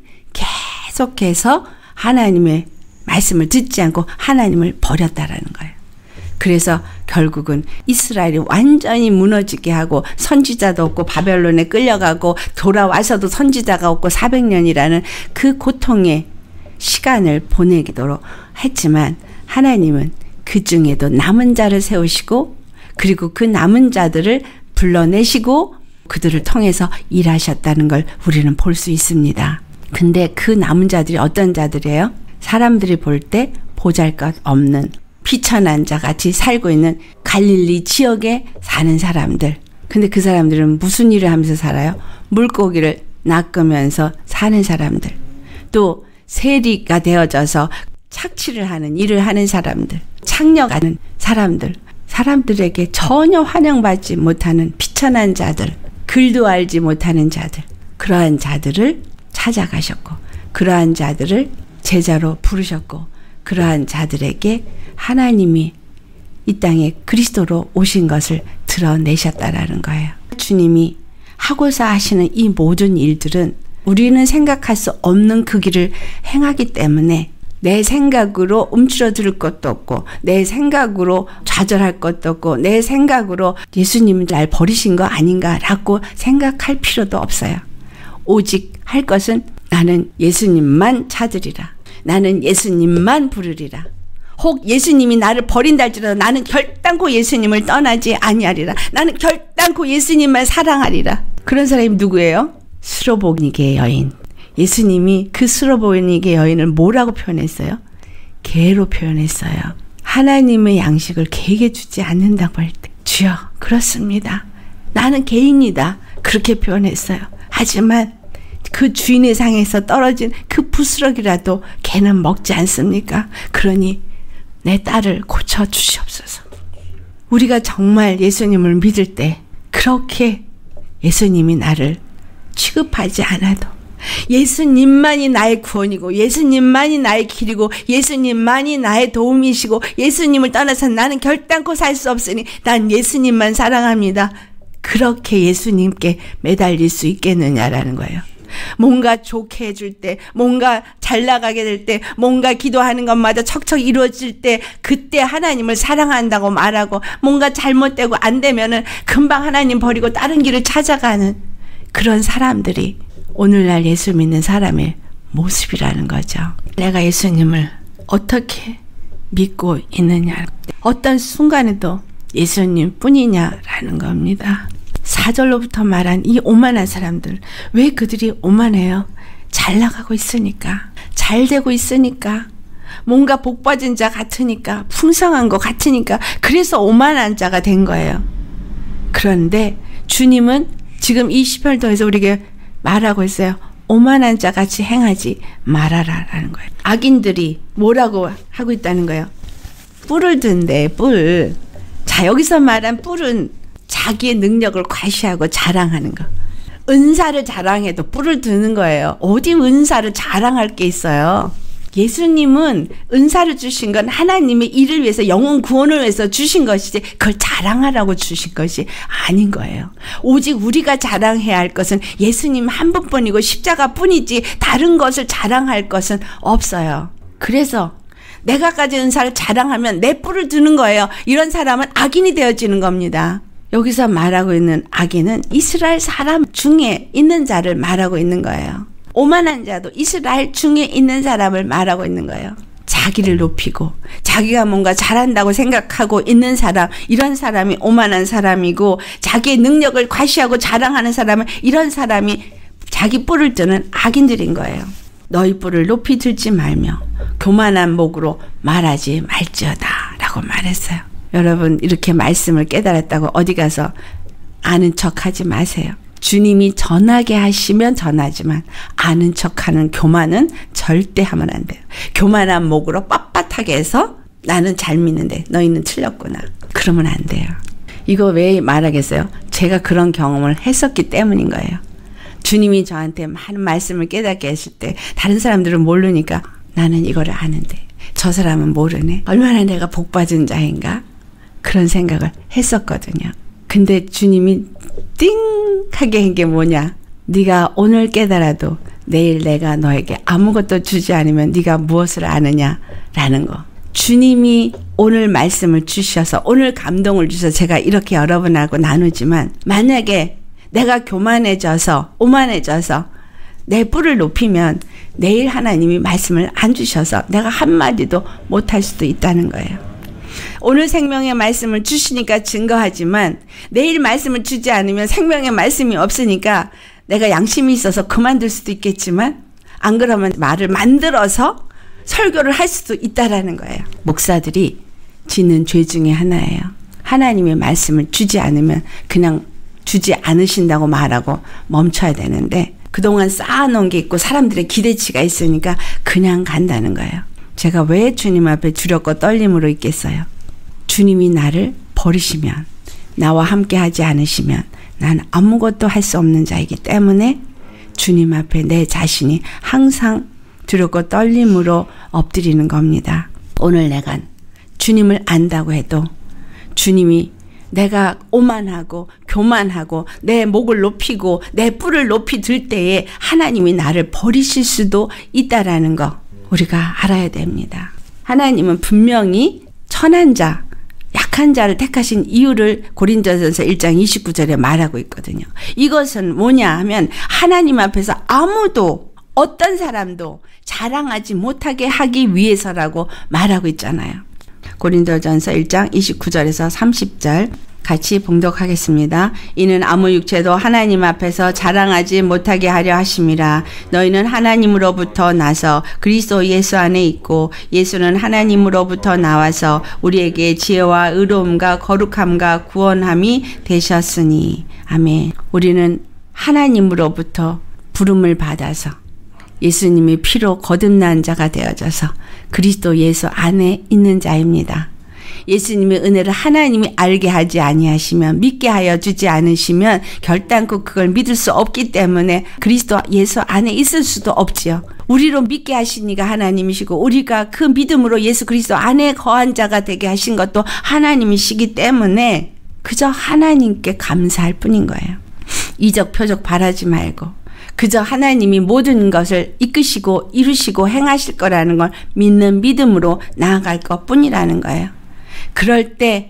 A: 계속해서 하나님의 말씀을 듣지 않고 하나님을 버렸다라는 거예요. 그래서 결국은 이스라엘이 완전히 무너지게 하고 선지자도 없고 바벨론에 끌려가고 돌아와서도 선지자가 없고 400년이라는 그 고통의 시간을 보내도록 했지만 하나님은 그 중에도 남은 자를 세우시고 그리고 그 남은 자들을 불러내시고 그들을 통해서 일하셨다는 걸 우리는 볼 수 있습니다. 근데 그 남은 자들이 어떤 자들이에요? 사람들이 볼 때 보잘것없는 비천한 자 같이 살고 있는 갈릴리 지역에 사는 사람들. 근데 그 사람들은 무슨 일을 하면서 살아요? 물고기를 낚으면서 사는 사람들. 또 세리가 되어져서 착취를 하는 일을 하는 사람들. 창녀하는 사람들. 사람들에게 전혀 환영받지 못하는 비천한 자들. 글도 알지 못하는 자들. 그러한 자들을 찾아가셨고 그러한 자들을 제자로 부르셨고 그러한 자들에게 하나님이 이 땅에 그리스도로 오신 것을 드러내셨다라는 거예요. 주님이 하고자 하시는 이 모든 일들은 우리는 생각할 수 없는 그 길을 행하기 때문에 내 생각으로 움츠러들 것도 없고 내 생각으로 좌절할 것도 없고 내 생각으로 예수님은 날 버리신 거 아닌가라고 생각할 필요도 없어요. 오직 할 것은 나는 예수님만 찾으리라. 나는 예수님만 부르리라. 혹 예수님이 나를 버린다 할지라도 나는 결단코 예수님을 떠나지 아니하리라. 나는 결단코 예수님만 사랑하리라. 그런 사람이 누구예요? 스로보니게 여인. 예수님이 그 스로보니게 여인을 뭐라고 표현했어요? 개로 표현했어요. 하나님의 양식을 개에게 주지 않는다고 할 때 주여 그렇습니다. 나는 개입니다. 그렇게 표현했어요. 하지만 그 주인의 상에서 떨어진 그 부스러기라도 개는 먹지 않습니까? 그러니 내 딸을 고쳐주시옵소서. 우리가 정말 예수님을 믿을 때 그렇게 예수님이 나를 취급하지 않아도 예수님만이 나의 구원이고 예수님만이 나의 길이고 예수님만이 나의 도움이시고 예수님을 떠나서 나는 결단코 살 수 없으니 난 예수님만 사랑합니다. 그렇게 예수님께 매달릴 수 있겠느냐라는 거예요. 뭔가 좋게 해줄 때, 뭔가 잘 나가게 될 때, 뭔가 기도하는 것마다 척척 이루어질 때 그때 하나님을 사랑한다고 말하고 뭔가 잘못되고 안 되면은 금방 하나님 버리고 다른 길을 찾아가는 그런 사람들이 오늘날 예수 믿는 사람의 모습이라는 거죠. 내가 예수님을 어떻게 믿고 있느냐, 어떤 순간에도 예수님 뿐이냐라는 겁니다. 4절로부터 말한 이 오만한 사람들, 왜 그들이 오만해요? 잘 나가고 있으니까, 잘 되고 있으니까, 뭔가 복받은 자 같으니까, 풍성한 것 같으니까, 그래서 오만한 자가 된 거예요. 그런데 주님은 지금 이 시편을 통해서 우리에게 말하고 있어요. 오만한 자 같이 행하지 말아라라는 거예요. 악인들이 뭐라고 하고 있다는 거예요? 뿔을 든대, 뿔. 자, 여기서 말한 뿔은 자기의 능력을 과시하고 자랑하는 거. 은사를 자랑해도 뿔을 드는 거예요. 어디 은사를 자랑할 게 있어요? 예수님은 은사를 주신 건 하나님의 일을 위해서, 영혼 구원을 위해서 주신 것이지 그걸 자랑하라고 주신 것이 아닌 거예요. 오직 우리가 자랑해야 할 것은 예수님 한 분뿐이고 십자가뿐이지 다른 것을 자랑할 것은 없어요. 그래서 내가 가진 은사를 자랑하면 내 뿔을 드는 거예요. 이런 사람은 악인이 되어지는 겁니다. 여기서 말하고 있는 악인은 이스라엘 사람 중에 있는 자를 말하고 있는 거예요. 오만한 자도 이스라엘 중에 있는 사람을 말하고 있는 거예요. 자기를 높이고 자기가 뭔가 잘한다고 생각하고 있는 사람, 이런 사람이 오만한 사람이고, 자기의 능력을 과시하고 자랑하는 사람은, 이런 사람이 자기 뿔을 드는 악인들인 거예요. 너희 뿔을 높이 들지 말며 교만한 목으로 말하지 말지어다 라고 말했어요. 여러분, 이렇게 말씀을 깨달았다고 어디 가서 아는 척하지 마세요. 주님이 전하게 하시면 전하지만 아는 척하는 교만은 절대 하면 안 돼요. 교만한 목으로 빳빳하게 해서 나는 잘 믿는데 너희는 틀렸구나, 그러면 안 돼요. 이거 왜 말하겠어요? 제가 그런 경험을 했었기 때문인 거예요. 주님이 저한테 많은 말씀을 깨닫게 했을 때 다른 사람들은 모르니까 나는 이거를 아는데 저 사람은 모르네, 얼마나 내가 복받은 자인가, 그런 생각을 했었거든요. 근데 주님이 띵하게 한 게 뭐냐? 네가 오늘 깨달아도 내일 내가 너에게 아무것도 주지 않으면 네가 무엇을 아느냐라는 거. 주님이 오늘 말씀을 주셔서 오늘 감동을 주셔서 제가 이렇게 여러분하고 나누지만 만약에 내가 교만해져서 오만해져서 내 뿔을 높이면 내일 하나님이 말씀을 안 주셔서 내가 한마디도 못할 수도 있다는 거예요. 오늘 생명의 말씀을 주시니까 증거하지만 내일 말씀을 주지 않으면 생명의 말씀이 없으니까 내가 양심이 있어서 그만둘 수도 있겠지만 안 그러면 말을 만들어서 설교를 할 수도 있다라는 거예요. 목사들이 짓는 죄 중에 하나예요. 하나님의 말씀을 주지 않으면 그냥 주지 않으신다고 말하고 멈춰야 되는데 그동안 쌓아놓은 게 있고 사람들의 기대치가 있으니까 그냥 간다는 거예요. 제가 왜 주님 앞에 두렵고 떨림으로 있겠어요? 주님이 나를 버리시면 나와 함께 하지 않으시면 난 아무것도 할 수 없는 자이기 때문에 주님 앞에 내 자신이 항상 두렵고 떨림으로 엎드리는 겁니다. 오늘 내가 주님을 안다고 해도 주님이 내가 오만하고 교만하고 내 목을 높이고 내 뿔을 높이 들 때에 하나님이 나를 버리실 수도 있다라는 거 우리가 알아야 됩니다. 하나님은 분명히 천한 자, 약한 자를 택하신 이유를 고린도전서 1장 29절에 말하고 있거든요. 이것은 뭐냐 하면 하나님 앞에서 아무도 어떤 사람도 자랑하지 못하게 하기 위해서라고 말하고 있잖아요. 고린도전서 1장 29절에서 30절 같이 봉독하겠습니다. 이는 아무 육체도 하나님 앞에서 자랑하지 못하게 하려 하심이라. 너희는 하나님으로부터 나서 그리스도 예수 안에 있고 예수는 하나님으로부터 나와서 우리에게 지혜와 의로움과 거룩함과 구원함이 되셨으니. 아멘. 우리는 하나님으로부터 부름을 받아서 예수님의 피로 거듭난 자가 되어져서 그리스도 예수 안에 있는 자입니다. 예수님의 은혜를 하나님이 알게 하지 아니하시면 믿게 하여 주지 않으시면 결단코 그걸 믿을 수 없기 때문에 그리스도 예수 안에 있을 수도 없지요. 우리로 믿게 하신 이가 하나님이시고 우리가 그 믿음으로 예수 그리스도 안에 거한 자가 되게 하신 것도 하나님이시기 때문에 그저 하나님께 감사할 뿐인 거예요. 이적 표적 바라지 말고 그저 하나님이 모든 것을 이끄시고 이루시고 행하실 거라는 걸 믿는 믿음으로 나아갈 것뿐이라는 거예요. 그럴 때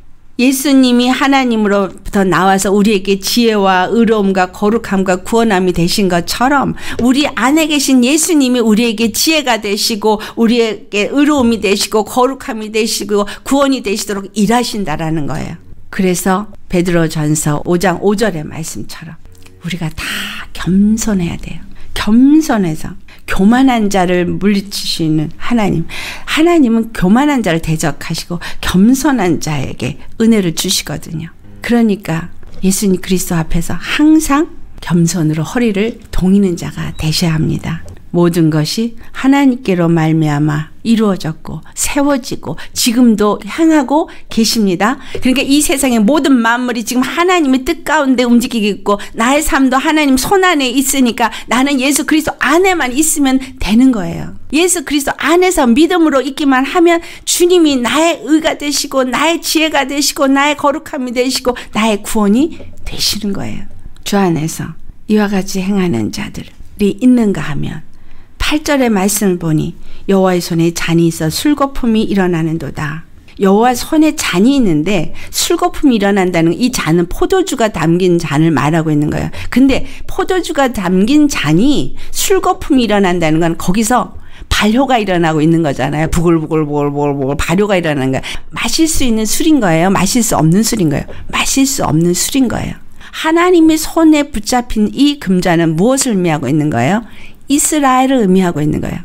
A: 예수님이 하나님으로부터 나와서 우리에게 지혜와 의로움과 거룩함과 구원함이 되신 것처럼 우리 안에 계신 예수님이 우리에게 지혜가 되시고 우리에게 의로움이 되시고 거룩함이 되시고 구원이 되시도록 일하신다라는 거예요. 그래서 베드로전서 5장 5절의 말씀처럼 우리가 다 겸손해야 돼요. 겸손해서 교만한 자를 물리치시는 하나님. 하나님은 교만한 자를 대적하시고 겸손한 자에게 은혜를 주시거든요. 그러니까 예수님 그리스도 앞에서 항상 겸손으로 허리를 동이는 자가 되셔야 합니다. 모든 것이 하나님께로 말미암아 이루어졌고 세워지고 지금도 향하고 계십니다. 그러니까 이 세상의 모든 만물이 지금 하나님의 뜻 가운데 움직이고 있고 나의 삶도 하나님 손 안에 있으니까 나는 예수 그리스도 안에만 있으면 되는 거예요. 예수 그리스도 안에서 믿음으로 있기만 하면 주님이 나의 의가 되시고 나의 지혜가 되시고 나의 거룩함이 되시고 나의 구원이 되시는 거예요. 주 안에서 이와 같이 행하는 자들이 있는가 하면 8절의 말씀을 보니 여호와의 손에 잔이 있어 술거품이 일어나는도다. 여호와 손에 잔이 있는데 술거품이 일어난다는 이 잔은 포도주가 담긴 잔을 말하고 있는 거예요. 근데 포도주가 담긴 잔이 술거품이 일어난다는 건 거기서 발효가 일어나고 있는 거잖아요. 부글부글 발효가 일어나는 거예요. 마실 수 있는 술인 거예요? 마실 수 없는 술인 거예요? 마실 수 없는 술인 거예요. 하나님의 손에 붙잡힌 이 금잔은 무엇을 의미하고 있는 거예요? 이스라엘을 의미하고 있는 거예요.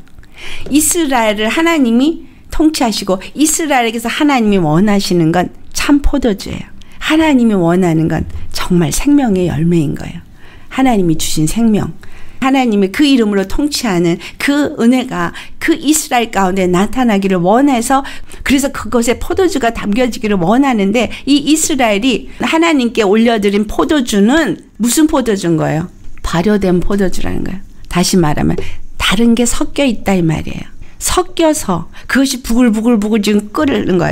A: 이스라엘을 하나님이 통치하시고 이스라엘에게서 하나님이 원하시는 건 참 포도주예요. 하나님이 원하는 건 정말 생명의 열매인 거예요. 하나님이 주신 생명, 하나님의 그 이름으로 통치하는 그 은혜가 그 이스라엘 가운데 나타나기를 원해서 그래서 그것에 포도주가 담겨지기를 원하는데 이 이스라엘이 하나님께 올려드린 포도주는 무슨 포도주인 거예요? 발효된 포도주라는 거예요. 다시 말하면 다른 게 섞여 있다 이 말이에요. 섞여서 그것이 부글부글 지금 끓는 거예요.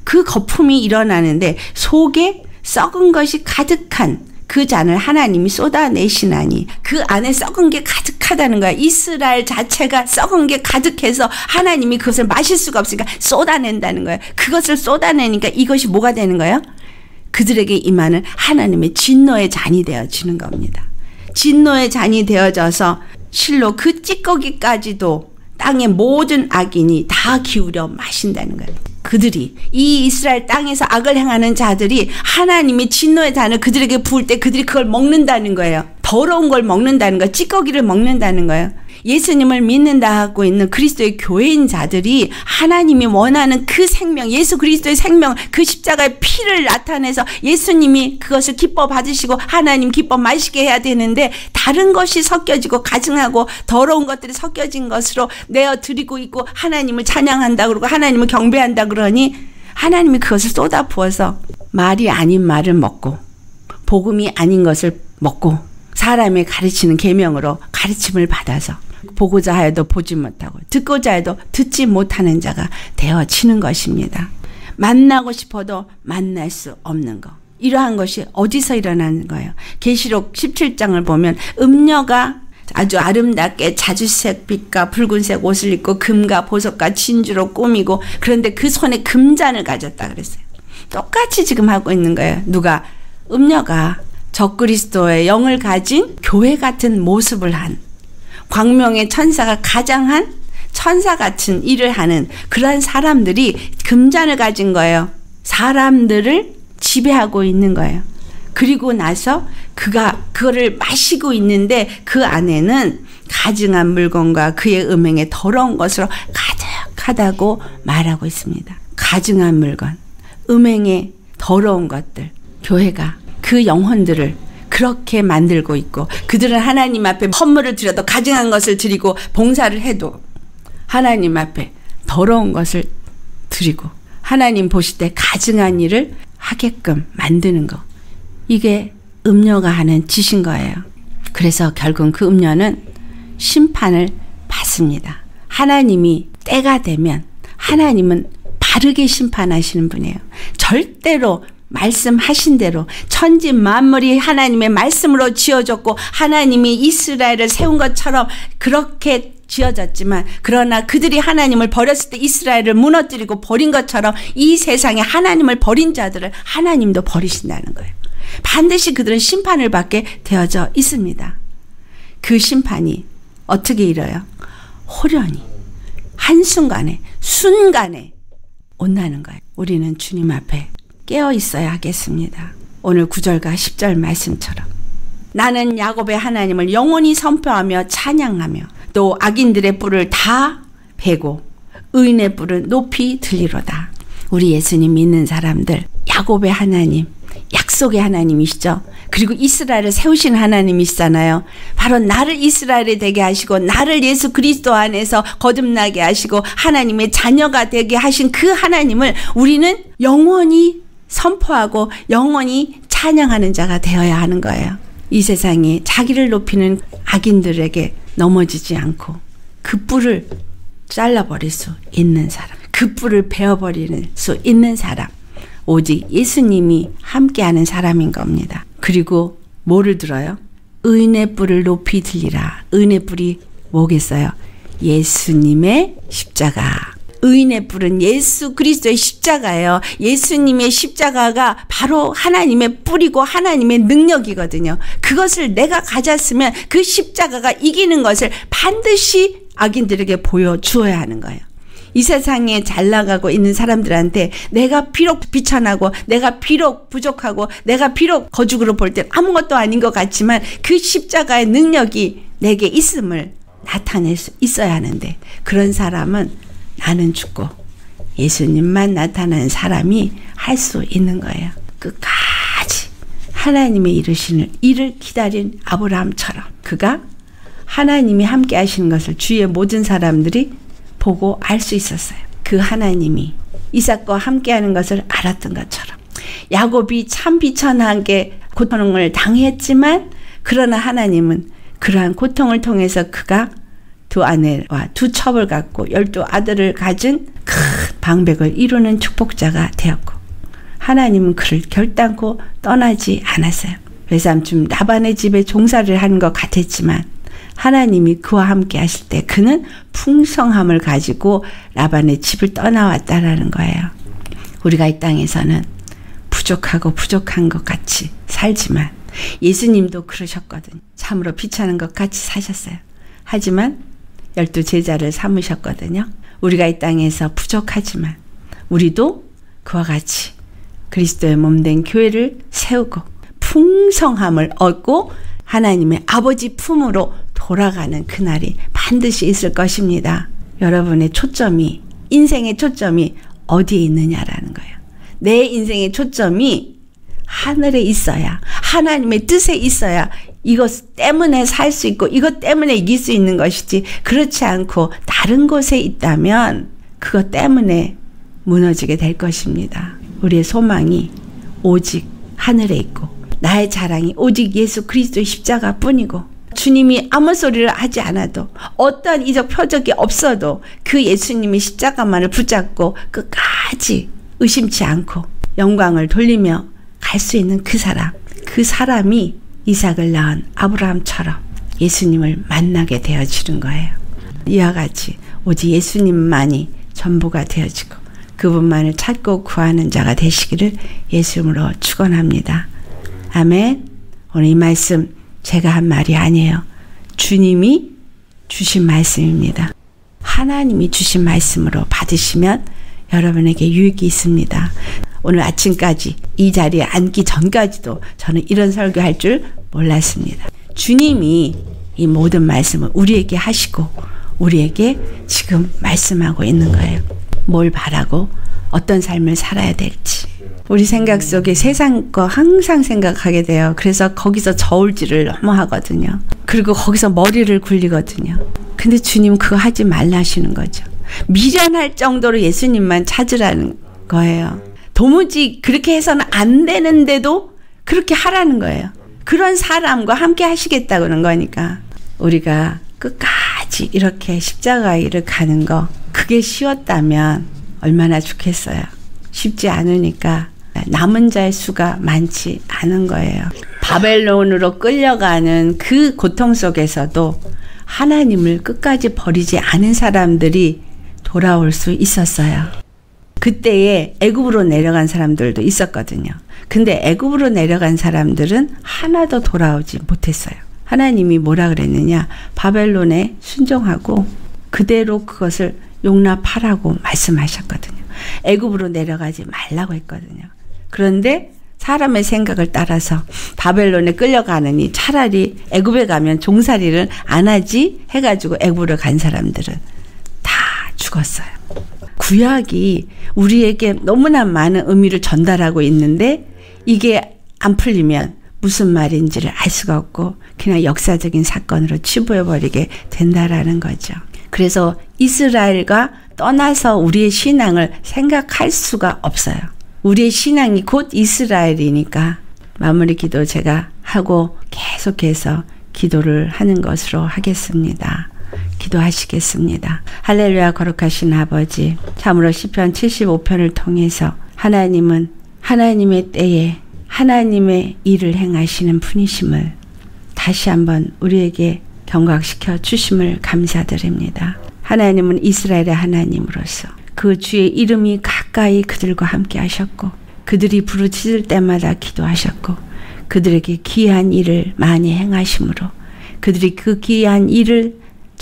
A: 그 거품이 일어나는데 속에 썩은 것이 가득한 그 잔을 하나님이 쏟아내시나니 그 안에 썩은 게 가득하다는 거야. 이스라엘 자체가 썩은 게 가득해서 하나님이 그것을 마실 수가 없으니까 쏟아낸다는 거야. 그것을 쏟아내니까 이것이 뭐가 되는 거예요? 그들에게 임하는 하나님의 진노의 잔이 되어지는 겁니다. 진노의 잔이 되어져서 실로 그 찌꺼기까지도 땅의 모든 악인이 다 기울여 마신다는 거예요. 그들이 이 이스라엘 땅에서 악을 행하는 자들이 하나님의 진노의 잔을 그들에게 부을 때 그들이 그걸 먹는다는 거예요. 더러운 걸 먹는다는 거예요. 찌꺼기를 먹는다는 거예요. 예수님을 믿는다 하고 있는 그리스도의 교회인 자들이 하나님이 원하는 그 생명, 예수 그리스도의 생명, 그 십자가의 피를 나타내서 예수님이 그것을 기뻐 받으시고 하나님 기뻐 마시게 해야 되는데 다른 것이 섞여지고 가증하고 더러운 것들이 섞여진 것으로 내어 드리고 있고 하나님을 찬양한다 그러고 하나님을 경배한다 그러니 하나님이 그것을 쏟아 부어서 말이 아닌 말을 먹고 복음이 아닌 것을 먹고 사람의 가르치는 계명으로 가르침을 받아서 보고자 하여도 보지 못하고 듣고자 해도 듣지 못하는 자가 되어지는 것입니다. 만나고 싶어도 만날 수 없는 것. 이러한 것이 어디서 일어나는 거예요? 계시록 17장을 보면 음녀가 아주 아름답게 자주색 빛과 붉은색 옷을 입고 금과 보석과 진주로 꾸미고 그런데 그 손에 금잔을 가졌다 그랬어요. 똑같이 지금 하고 있는 거예요. 누가? 음녀가 적그리스도의 영을 가진 교회 같은 모습을 한 광명의 천사가 가장한 천사 같은 일을 하는 그러한 사람들이 금잔을 가진 거예요. 사람들을 지배하고 있는 거예요. 그리고 나서 그가 그거를 마시고 있는데 그 안에는 가증한 물건과 그의 음행에 더러운 것으로 가득하다고 말하고 있습니다. 가증한 물건, 음행에 더러운 것들, 교회가 그 영혼들을 그렇게 만들고 있고 그들은 하나님 앞에 헌물을 드려도 가증한 것을 드리고 봉사를 해도 하나님 앞에 더러운 것을 드리고 하나님 보실 때 가증한 일을 하게끔 만드는 거. 이게 음녀가 하는 짓인 거예요. 그래서 결국 그 음녀는 심판을 받습니다. 하나님이 때가 되면 하나님은 바르게 심판하시는 분이에요. 절대로 말씀하신 대로 천지 만물이 하나님의 말씀으로 지어졌고 하나님이 이스라엘을 세운 것처럼 그렇게 지어졌지만 그러나 그들이 하나님을 버렸을 때 이스라엘을 무너뜨리고 버린 것처럼 이 세상에 하나님을 버린 자들을 하나님도 버리신다는 거예요. 반드시 그들은 심판을 받게 되어져 있습니다. 그 심판이 어떻게 이뤄요? 호련히 한순간에 순간에 온다는 거예요. 우리는 주님 앞에 깨어 있어야 하겠습니다. 오늘 9절과 10절 말씀처럼 나는 야곱의 하나님을 영원히 선포하며 찬양하며 또 악인들의 뿔을 다 베고 의인의 뿔은 높이 들리로다. 우리 예수님 믿는 사람들 야곱의 하나님, 약속의 하나님이시죠. 그리고 이스라엘을 세우신 하나님이시잖아요. 바로 나를 이스라엘이 되게 하시고 나를 예수 그리스도 안에서 거듭나게 하시고 하나님의 자녀가 되게 하신 그 하나님을 우리는 영원히 선포하고 영원히 찬양하는 자가 되어야 하는 거예요. 이 세상에 자기를 높이는 악인들에게 넘어지지 않고 그 뿔을 잘라버릴 수 있는 사람, 그 뿔을 베어버리는 수 있는 사람, 오직 예수님이 함께하는 사람인 겁니다. 그리고 뭐를 들어요? 의인의 뿔을 높이 들리라. 의인의 뿔이 뭐겠어요? 예수님의 십자가. 의인의 뿔은 예수 그리스도의 십자가예요. 예수님의 십자가가 바로 하나님의 뿔이고 하나님의 능력이거든요. 그것을 내가 가졌으면 그 십자가가 이기는 것을 반드시 악인들에게 보여주어야 하는 거예요. 이 세상에 잘 나가고 있는 사람들한테 내가 비록 비천하고 내가 비록 부족하고 내가 비록 거죽으로 볼 때 아무것도 아닌 것 같지만 그 십자가의 능력이 내게 있음을 나타낼 수 있어야 하는데 그런 사람은 나는 죽고 예수님만 나타나는 사람이 할 수 있는 거예요. 끝까지 하나님의 이루시는 일을 기다린 아브라함처럼 그가 하나님이 함께 하시는 것을 주위의 모든 사람들이 보고 알 수 있었어요. 그 하나님이 이삭과 함께하는 것을 알았던 것처럼 야곱이 참 비천하게 고통을 당했지만 그러나 하나님은 그러한 고통을 통해서 그가 두 아내와 두 첩을 갖고 12 아들을 가진 큰 방백을 이루는 축복자가 되었고 하나님은 그를 결단코 떠나지 않았어요. 외삼촌 라반의 집에 종사를 하는 것 같았지만 하나님이 그와 함께 하실 때 그는 풍성함을 가지고 라반의 집을 떠나왔다라는 거예요. 우리가 이 땅에서는 부족하고 부족한 것 같이 살지만 예수님도 그러셨거든요. 참으로 비천한 것 같이 사셨어요. 하지만 12 제자를 삼으셨거든요. 우리가 이 땅에서 부족하지만 우리도 그와 같이 그리스도의 몸된 교회를 세우고 풍성함을 얻고 하나님의 아버지 품으로 돌아가는 그날이 반드시 있을 것입니다. 여러분의 초점이, 인생의 초점이 어디에 있느냐라는 거예요. 내 인생의 초점이 하늘에 있어야, 하나님의 뜻에 있어야 이것 때문에 살 수 있고 이것 때문에 이길 수 있는 것이지, 그렇지 않고 다른 곳에 있다면 그것 때문에 무너지게 될 것입니다. 우리의 소망이 오직 하늘에 있고 나의 자랑이 오직 예수 그리스도의 십자가뿐이고 주님이 아무 소리를 하지 않아도 어떠한 이적 표적이 없어도 그 예수님의 십자가만을 붙잡고 끝까지 의심치 않고 영광을 돌리며 갈 수 있는 그 사람이 이삭을 낳은 아브라함처럼 예수님을 만나게 되어지는 거예요. 이와 같이 오직 예수님만이 전부가 되어지고 그분만을 찾고 구하는 자가 되시기를 예수님으로 축원합니다. 아멘. 오늘 이 말씀 제가 한 말이 아니에요. 주님이 주신 말씀입니다. 하나님이 주신 말씀으로 받으시면 여러분에게 유익이 있습니다. 오늘 아침까지 이 자리에 앉기 전까지도 저는 이런 설교할 줄 몰랐습니다. 주님이 이 모든 말씀을 우리에게 하시고 우리에게 지금 말씀하고 있는 거예요. 뭘 바라고 어떤 삶을 살아야 될지. 우리 생각 속에 세상 거 항상 생각하게 돼요. 그래서 거기서 저울질을 너무 하거든요. 그리고 거기서 머리를 굴리거든요. 근데 주님은 그거 하지 말라 하시는 거죠. 미련할 정도로 예수님만 찾으라는 거예요. 도무지 그렇게 해서는 안 되는데도 그렇게 하라는 거예요. 그런 사람과 함께 하시겠다는 거니까. 우리가 끝까지 이렇게 십자가의 일을 가는 거, 그게 쉬웠다면 얼마나 좋겠어요. 쉽지 않으니까 남은 자의 수가 많지 않은 거예요. 바벨론으로 끌려가는 그 고통 속에서도 하나님을 끝까지 버리지 않은 사람들이 돌아올 수 있었어요. 그때에 애굽으로 내려간 사람들도 있었거든요. 근데 애굽으로 내려간 사람들은 하나도 돌아오지 못했어요. 하나님이 뭐라 그랬느냐? 바벨론에 순종하고 그대로 그것을 용납하라고 말씀하셨거든요. 애굽으로 내려가지 말라고 했거든요. 그런데 사람의 생각을 따라서 바벨론에 끌려가느니 차라리 애굽에 가면 종살이를 안 하지 해가지고 애굽으로 간 사람들은 다 죽었어요. 구약이 우리에게 너무나 많은 의미를 전달하고 있는데 이게 안 풀리면 무슨 말인지를 알 수가 없고 그냥 역사적인 사건으로 치부해버리게 된다라는 거죠. 그래서 이스라엘과 떠나서 우리의 신앙을 생각할 수가 없어요. 우리의 신앙이 곧 이스라엘이니까 마무리 기도 제가 하고 계속해서 기도를 하는 것으로 하겠습니다. 기도하시겠습니다. 할렐루야. 거룩하신 아버지, 참으로 시편 75편을 통해서 하나님은 하나님의 때에 하나님의 일을 행하시는 분이심을 다시 한번 우리에게 경각시켜 주심을 감사드립니다. 하나님은 이스라엘의 하나님으로서 그 주의 이름이 가까이 그들과 함께 하셨고 그들이 부르짖을 때마다 기도하셨고 그들에게 귀한 일을 많이 행하심으로 그들이 그 귀한 일을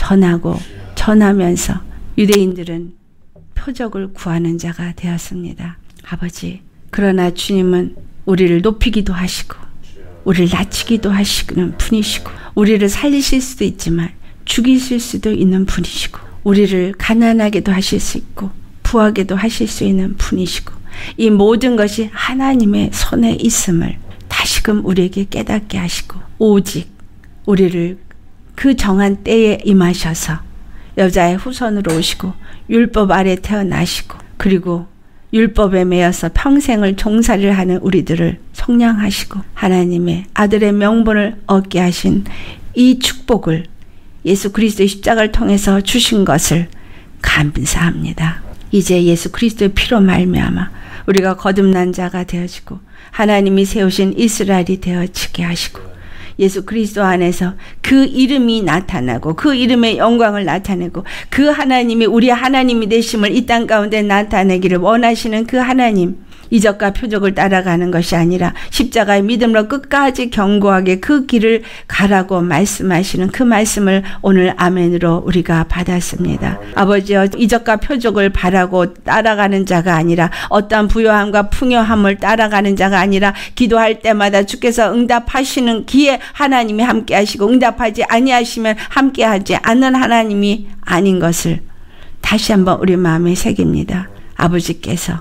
A: 전하면서 유대인들은 표적을 구하는 자가 되었습니다. 아버지, 그러나 주님은 우리를 높이기도 하시고 우리를 낮추기도 하시는 분이시고 우리를 살리실 수도 있지만 죽이실 수도 있는 분이시고 우리를 가난하게도 하실 수 있고 부하게도 하실 수 있는 분이시고 이 모든 것이 하나님의 손에 있음을 다시금 우리에게 깨닫게 하시고 오직 우리를 그 정한 때에 임하셔서 여자의 후손으로 오시고 율법 아래 태어나시고 그리고 율법에 매여서 평생을 종살이를 하는 우리들을 속량하시고 하나님의 아들의 명분을 얻게 하신 이 축복을 예수 그리스도의 십자가를 통해서 주신 것을 감사합니다. 이제 예수 그리스도의 피로 말미암아 우리가 거듭난 자가 되어지고 하나님이 세우신 이스라엘이 되어지게 하시고 예수 그리스도 안에서 그 이름이 나타나고 그 이름의 영광을 나타내고 그 하나님이 우리 하나님이 되심을 이 땅 가운데 나타내기를 원하시는 그 하나님, 이적과 표적을 따라가는 것이 아니라 십자가의 믿음으로 끝까지 견고하게 그 길을 가라고 말씀하시는 그 말씀을 오늘 아멘으로 우리가 받았습니다. 아버지여, 이적과 표적을 바라고 따라가는 자가 아니라 어떠한 부요함과 풍요함을 따라가는 자가 아니라 기도할 때마다 주께서 응답하시는 기에 하나님이 함께 하시고 응답하지 아니하시면 함께하지 않는 하나님이 아닌 것을 다시 한번 우리 마음에 새깁니다. 아버지께서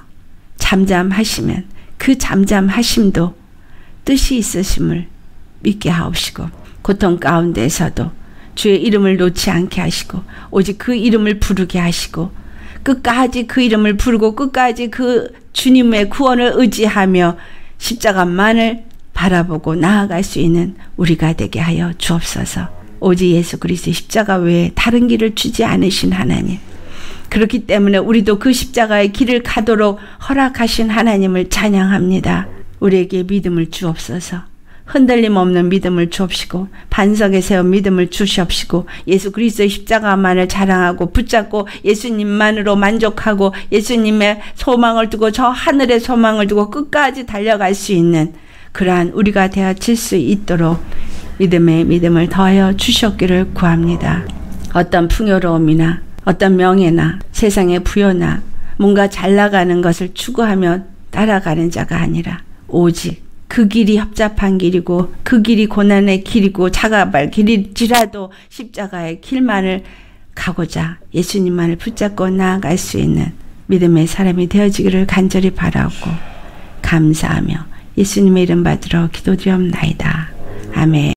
A: 잠잠하시면 그 잠잠하심도 뜻이 있으심을 믿게 하옵시고 고통 가운데서도 주의 이름을 놓지 않게 하시고 오직 그 이름을 부르게 하시고 끝까지 그 이름을 부르고 끝까지 그 주님의 구원을 의지하며 십자가만을 바라보고 나아갈 수 있는 우리가 되게 하여 주옵소서. 오직 예수 그리스도의 십자가 외에 다른 길을 주지 않으신 하나님, 그렇기 때문에 우리도 그 십자가의 길을 가도록 허락하신 하나님을 찬양합니다. 우리에게 믿음을 주옵소서. 흔들림 없는 믿음을 주옵시고 반석에 세운 믿음을 주시옵시고 예수 그리스도의 십자가만을 자랑하고 붙잡고 예수님만으로 만족하고 예수님의 소망을 두고 저 하늘의 소망을 두고 끝까지 달려갈 수 있는 그러한 우리가 되어질 수 있도록 믿음에 믿음을 더하여 주셨기를 구합니다. 어떤 풍요로움이나 어떤 명예나 세상의 부여나 뭔가 잘 나가는 것을 추구하며 따라가는 자가 아니라 오직 그 길이 협잡한 길이고 그 길이 고난의 길이고 자가발 길일지라도 십자가의 길만을 가고자 예수님만을 붙잡고 나아갈 수 있는 믿음의 사람이 되어지기를 간절히 바라고 감사하며 예수님의 이름 받들어 기도드리옵나이다. 아멘.